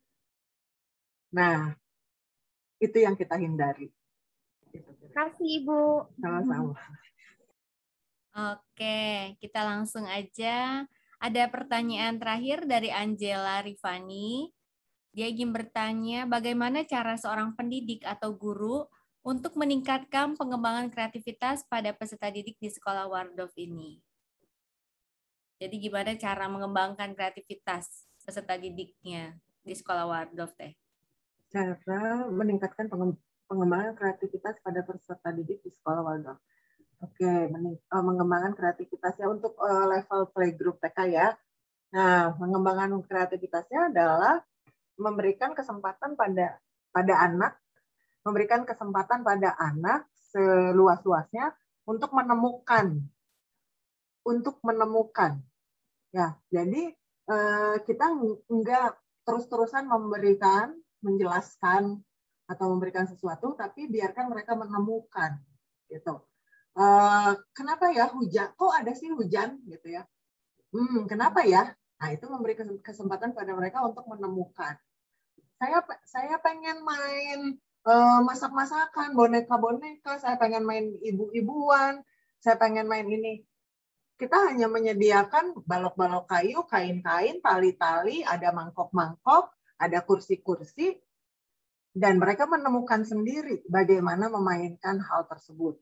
Speaker 1: Nah, itu yang kita hindari.
Speaker 8: Terima kasih, Ibu.
Speaker 1: Sama-sama.
Speaker 2: Oke, kita langsung aja. Ada pertanyaan terakhir dari Angela Rifani. Dia ingin bertanya, bagaimana cara seorang pendidik atau guru untuk meningkatkan pengembangan kreativitas pada peserta didik di sekolah Waldorf ini? Jadi gimana cara mengembangkan kreativitas peserta didiknya di sekolah Waldorf teh?
Speaker 1: Cara meningkatkan pengembangan kreativitas pada peserta didik di sekolah Waldorf. Oke, mengembangkan kreativitasnya untuk level playgroup T K ya. Nah, mengembangkan kreativitasnya adalah memberikan kesempatan pada pada anak, memberikan kesempatan pada anak seluas-luasnya untuk menemukan, untuk menemukan. Ya, jadi eh, kita enggak terus-terusan memberikan, menjelaskan atau memberikan sesuatu, tapi biarkan mereka menemukan, gitu. Eh, kenapa ya hujan? Kok ada sih hujan, gitu ya? Hmm, kenapa ya? Nah, itu memberi kesempatan pada mereka untuk menemukan. Saya saya pengen main uh, masak-masakan, boneka-boneka, saya pengen main ibu-ibuan, saya pengen main ini. Kita hanya menyediakan balok-balok kayu, kain-kain, tali-tali, ada mangkok-mangkok, ada kursi-kursi, dan mereka menemukan sendiri bagaimana memainkan hal tersebut.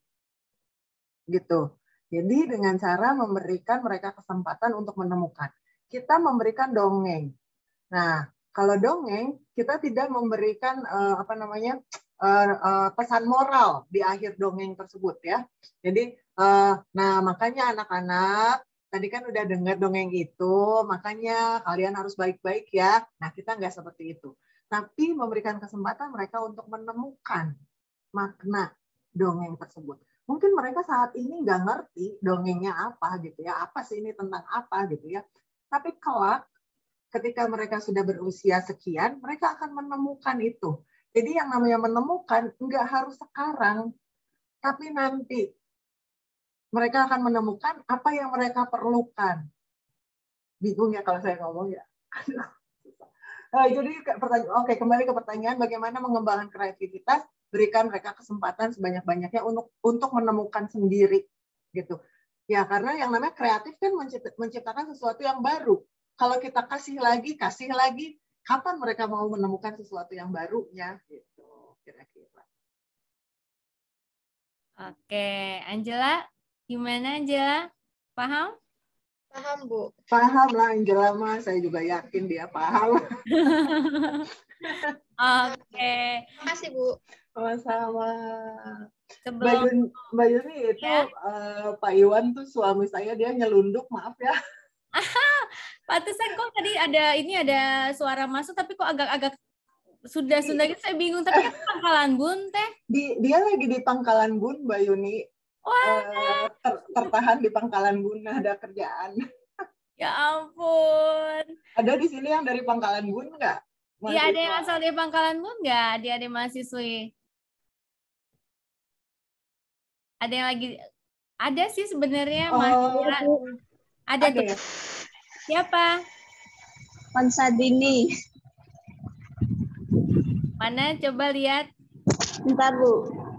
Speaker 1: Gitu. Jadi dengan cara memberikan mereka kesempatan untuk menemukan. Kita memberikan dongeng. Nah, kalau dongeng kita tidak memberikan uh, apa namanya uh, uh, pesan moral di akhir dongeng tersebut ya. Jadi, uh, nah makanya anak-anak tadi kan udah dengar dongeng itu, makanya kalian harus baik-baik ya. Nah, kita nggak seperti itu. Tapi memberikan kesempatan mereka untuk menemukan makna dongeng tersebut. Mungkin mereka saat ini nggak ngerti dongengnya apa gitu ya, apa sih ini tentang apa gitu ya. Tapi kelak ketika mereka sudah berusia sekian, mereka akan menemukan itu. Jadi yang namanya menemukan nggak harus sekarang, tapi nanti mereka akan menemukan apa yang mereka perlukan. Bingung ya kalau saya ngomong ya. Nah, jadi pertanyaan, oke kembali ke pertanyaan bagaimana mengembangkan kreativitas. Berikan mereka kesempatan sebanyak-banyaknya untuk untuk menemukan sendiri gitu ya, karena yang namanya kreatif kan menciptakan sesuatu yang baru. Kalau kita kasih lagi kasih lagi kapan mereka mau menemukan sesuatu yang barunya gitu kira-kira.
Speaker 2: Oke, Angela gimana Angela, paham?
Speaker 4: Paham Bu.
Speaker 1: Paham lah Angela mah, saya juga yakin dia paham.
Speaker 2: Oke.
Speaker 4: Terima kasih Bu.
Speaker 1: Sama-sama.
Speaker 2: Sebelum
Speaker 1: Mbak Yuni, Mbak Yuni itu
Speaker 2: ya.
Speaker 1: uh, Pak Iwan tuh suami saya, dia nyelunduk, maaf ya.
Speaker 2: Pantesan kok tadi ada ini ada suara masuk tapi kok agak-agak sudah-sudah gitu saya bingung, tapi kan Pangkalan Bun teh.
Speaker 1: Di, dia lagi di Pangkalan Bun Mbak Yuni. Uh, ter, tertahan di Pangkalan Bun, ada kerjaan.
Speaker 2: Ya ampun.
Speaker 1: Ada di sini yang dari Pangkalan Bun nggak?
Speaker 2: Iya, ada yang asal dari Pangkalan Bun nggak? Adik-adik mahasiswi. Ada yang lagi, ada sih sebenarnya.
Speaker 1: Oh,
Speaker 2: mahasiswa. Ada, ada tuh. Ya? Siapa?
Speaker 9: Konsadini.
Speaker 2: Mana? Coba lihat.
Speaker 9: Bentar, Bu.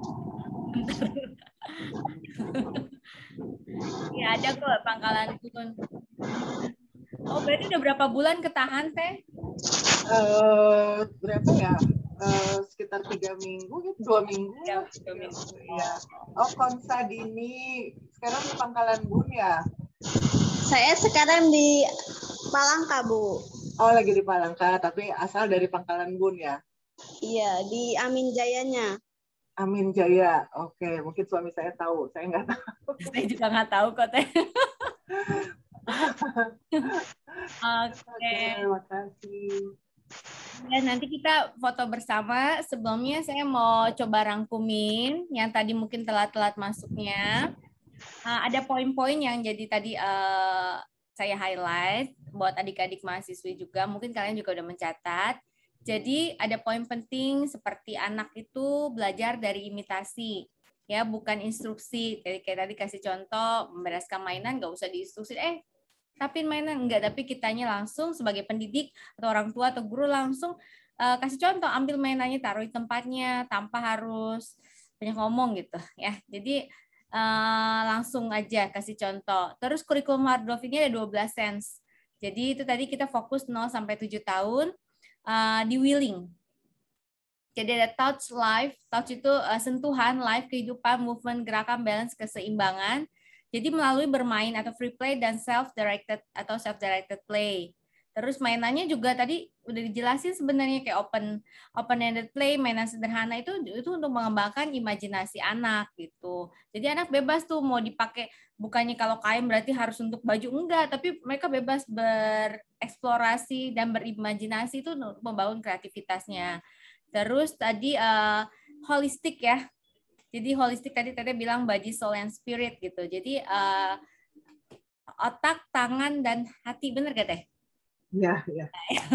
Speaker 2: Ya, ada kok Pangkalan Bun. Oh, berarti udah berapa bulan ketahan, Teh?
Speaker 1: Uh, berapa ya? Uh, sekitar tiga minggu, gitu, dua minggu.
Speaker 2: Ya, dua minggu.
Speaker 1: Ya. Oh, Konsadini. Sekarang di Pangkalan Bun ya?
Speaker 9: Saya sekarang di Palangka, Bu.
Speaker 1: Oh, lagi di Palangka, tapi asal dari Pangkalan Bun ya?
Speaker 9: Iya, di Amin Jayanya.
Speaker 1: Amin Jaya. Oke, mungkin suami saya tahu. Saya nggak tahu.
Speaker 2: Saya juga nggak tahu kok, Teh. Oke.
Speaker 1: Terima kasih.
Speaker 2: Dan nanti kita foto bersama. Sebelumnya saya mau coba rangkumin yang tadi mungkin telat-telat masuknya. Uh, ada poin-poin yang jadi tadi uh, saya highlight buat adik-adik mahasiswi juga. Mungkin kalian juga udah mencatat. Jadi ada poin penting seperti anak itu belajar dari imitasi, ya bukan instruksi. Jadi kayak tadi kasih contoh membereskan mainan nggak usah diinstruksi, eh tapi mainan enggak, tapi kitanya langsung sebagai pendidik atau orang tua atau guru langsung uh, kasih contoh, ambil mainannya taruh di tempatnya tanpa harus banyak ngomong gitu ya. Jadi uh, langsung aja kasih contoh. Terus kurikulum Waldorf ini ada dua belas sense. Jadi itu tadi kita fokus nol sampai tujuh tahun uh, di willing. Jadi ada touch life, touch itu uh, sentuhan, life, kehidupan, movement, gerakan, balance, keseimbangan. Jadi melalui bermain atau free play dan self-directed atau self-directed play. Terus mainannya juga tadi udah dijelasin sebenarnya kayak open open-ended play, mainan sederhana itu itu untuk mengembangkan imajinasi anak gitu. Jadi anak bebas tuh mau dipakai, bukannya kalau kain berarti harus untuk baju, enggak, tapi mereka bebas bereksplorasi dan berimajinasi itu untuk membangun kreativitasnya. Terus tadi uh, holistik ya. Jadi holistik tadi Tete bilang body, soul, and spirit gitu. Jadi uh, otak, tangan, dan hati, bener gak Teh?
Speaker 1: Ya, ya.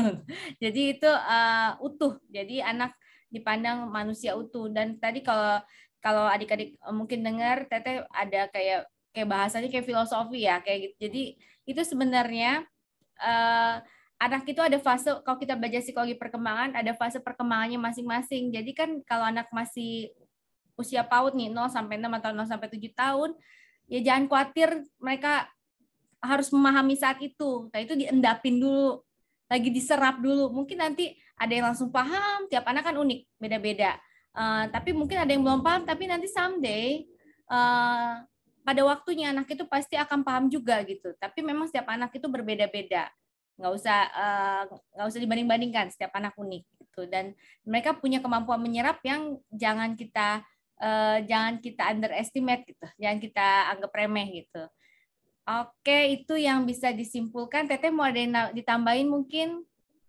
Speaker 2: Jadi itu uh, utuh. Jadi anak dipandang manusia utuh. Dan tadi kalau kalau adik-adik mungkin dengar, Tete ada kayak kayak bahasanya kayak filosofi ya, kayak gitu. Jadi itu sebenarnya uh, anak itu ada fase, kalau kita belajar psikologi perkembangan, ada fase perkembangannya masing-masing. Jadi kan kalau anak masih usia PAUD nih, nol sampai enam atau nol sampai tujuh tahun, ya jangan khawatir, mereka harus memahami saat itu. Nah, itu diendapin dulu, lagi diserap dulu. Mungkin nanti ada yang langsung paham, tiap anak kan unik, beda-beda. Uh, tapi mungkin ada yang belum paham, tapi nanti someday, uh, pada waktunya anak itu pasti akan paham juga gitu. Tapi memang setiap anak itu berbeda-beda. Nggak usah uh, nggak usah dibanding-bandingkan, setiap anak unik gitu. Dan mereka punya kemampuan menyerap yang jangan kita uh, jangan kita underestimate gitu, jangan kita anggap remeh gitu. Oke, itu yang bisa disimpulkan. Teteh mau ada yang ditambahin mungkin?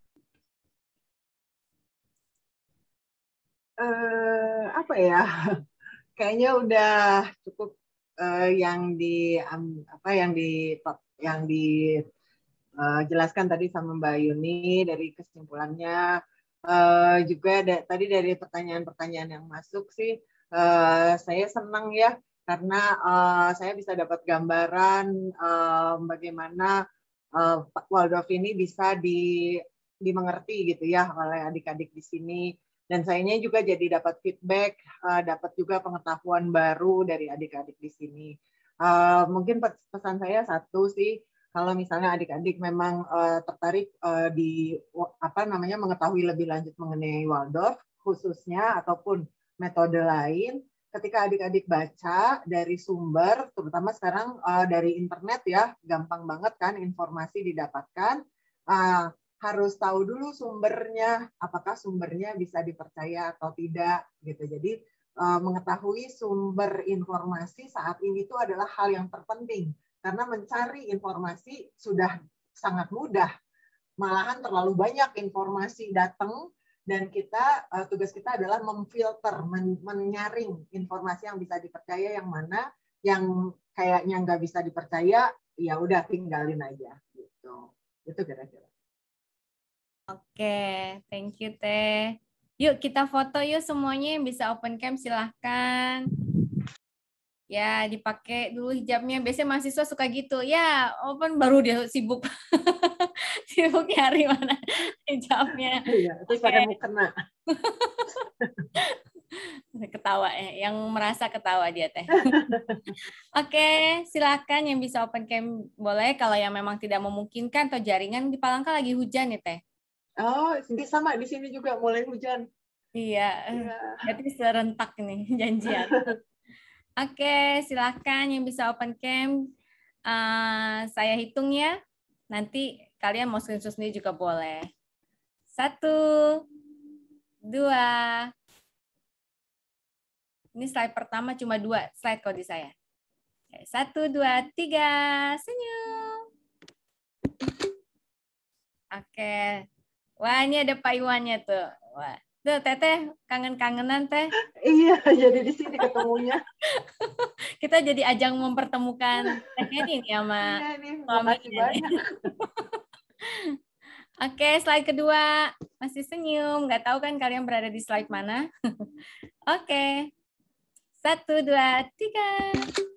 Speaker 1: Uh, apa ya? Kayaknya udah cukup uh, yang di um, apa yang di yang di uh, jelaskan tadi sama Mbak Yuni dari kesimpulannya. Uh, juga da, tadi dari pertanyaan-pertanyaan yang masuk sih, uh, saya senang ya. Karena uh, saya bisa dapat gambaran uh, bagaimana uh, Waldorf ini bisa di, dimengerti gitu ya oleh adik-adik di sini. Dan sayanya juga jadi dapat feedback, uh, dapat juga pengetahuan baru dari adik-adik di sini. Uh, mungkin pesan saya satu sih, kalau misalnya adik-adik memang uh, tertarik uh, di apa namanya mengetahui lebih lanjut mengenai Waldorf khususnya ataupun metode lain. Ketika adik-adik baca dari sumber, terutama sekarang uh, dari internet ya, gampang banget kan informasi didapatkan, uh, harus tahu dulu sumbernya, apakah sumbernya bisa dipercaya atau tidak, gitu. Jadi uh, mengetahui sumber informasi saat ini itu adalah hal yang terpenting, karena mencari informasi sudah sangat mudah, malahan terlalu banyak informasi datang. Dan kita uh, tugas kita adalah memfilter, men menyaring informasi yang bisa dipercaya, yang mana yang kayaknya nggak bisa dipercaya, ya udah tinggalin aja gitu. Itu kira-kira.
Speaker 2: Oke, thank you Teh. Yuk kita foto yuk semuanya, yang bisa open cam silahkan. Ya dipakai dulu hijabnya. Biasanya mahasiswa suka gitu. Ya open baru dia sibuk. Sibuk nyari mana hijabnya.
Speaker 1: Iya, terus pakai mukena.
Speaker 2: Ketawa ya, yang merasa ketawa dia Teh. Oke, silakan yang bisa open cam boleh. Kalau yang memang tidak memungkinkan atau jaringan di Palangka lagi hujan nih Teh.
Speaker 1: Oh, ini sama di sini juga mulai hujan.
Speaker 2: Iya, ya. Berarti serentak nih janjian. Oke, silakan yang bisa open cam. Uh, saya hitung ya. Nanti kalian mau screenshot sendiri juga boleh. Satu, dua. Ini slide pertama cuma dua slide kok di saya. Satu, dua, tiga. Senyum. Oke. Wah, ini ada Pak Iwannya tuh. Wah. Tuh, Teteh, kangen-kangenan, Teh.
Speaker 1: Iya, jadi di sini ketemunya.
Speaker 2: Kita jadi ajang mempertemukan Teh ini nih sama
Speaker 1: iya, nih, makasih banyak.
Speaker 2: Oke, slide kedua. Masih senyum. Nggak tahu kan kalian berada di slide mana? Oke. Satu, dua, tiga.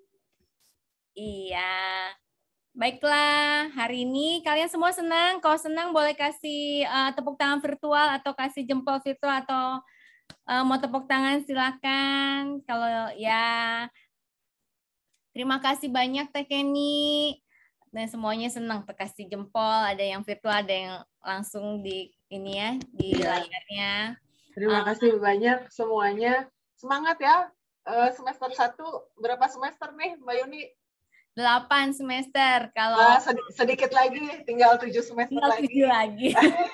Speaker 2: Iya. Baiklah, hari ini kalian semua senang? Kalau senang boleh kasih uh, tepuk tangan virtual atau kasih jempol virtual atau uh, mau tepuk tangan silakan. Kalau ya, terima kasih banyak Teh Kenny. Dan semuanya senang kasih jempol, ada yang virtual, ada yang langsung di ini ya, di ya. layarnya.
Speaker 1: Terima uh, kasih banyak semuanya. Semangat ya. Uh, semester satu, berapa semester nih Mbak Yuni?
Speaker 2: Delapan semester. Kalau
Speaker 1: nah, sed- sedikit lagi, tinggal tujuh semester
Speaker 2: tinggal
Speaker 1: lagi.
Speaker 2: Tujuh lagi.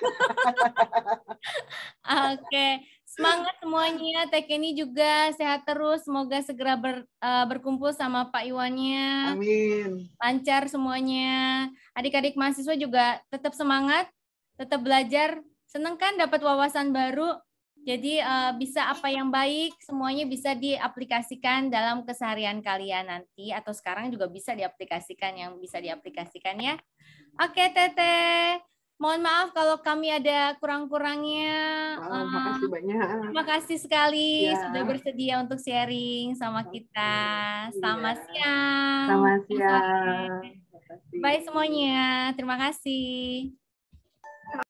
Speaker 2: Oke. Okay. Semangat semuanya, Teh Kenny juga sehat terus. Semoga segera ber, uh, berkumpul sama Pak Iwannya.
Speaker 1: Amin.
Speaker 2: Lancar semuanya. Adik-adik mahasiswa juga tetap semangat, tetap belajar. Seneng kan dapat wawasan baru? Jadi uh, bisa apa yang baik, semuanya bisa diaplikasikan dalam keseharian kalian nanti. Atau sekarang juga bisa diaplikasikan yang bisa diaplikasikan ya. Oke, Teteh. Mohon maaf kalau kami ada kurang-kurangnya.
Speaker 1: Oh, makasih banyak.
Speaker 2: Terima kasih sekali
Speaker 1: ya.
Speaker 2: sudah bersedia untuk sharing sama kita. Selamat
Speaker 1: ya.
Speaker 2: siang.
Speaker 1: Selamat siang.
Speaker 2: Bye semuanya. Terima kasih.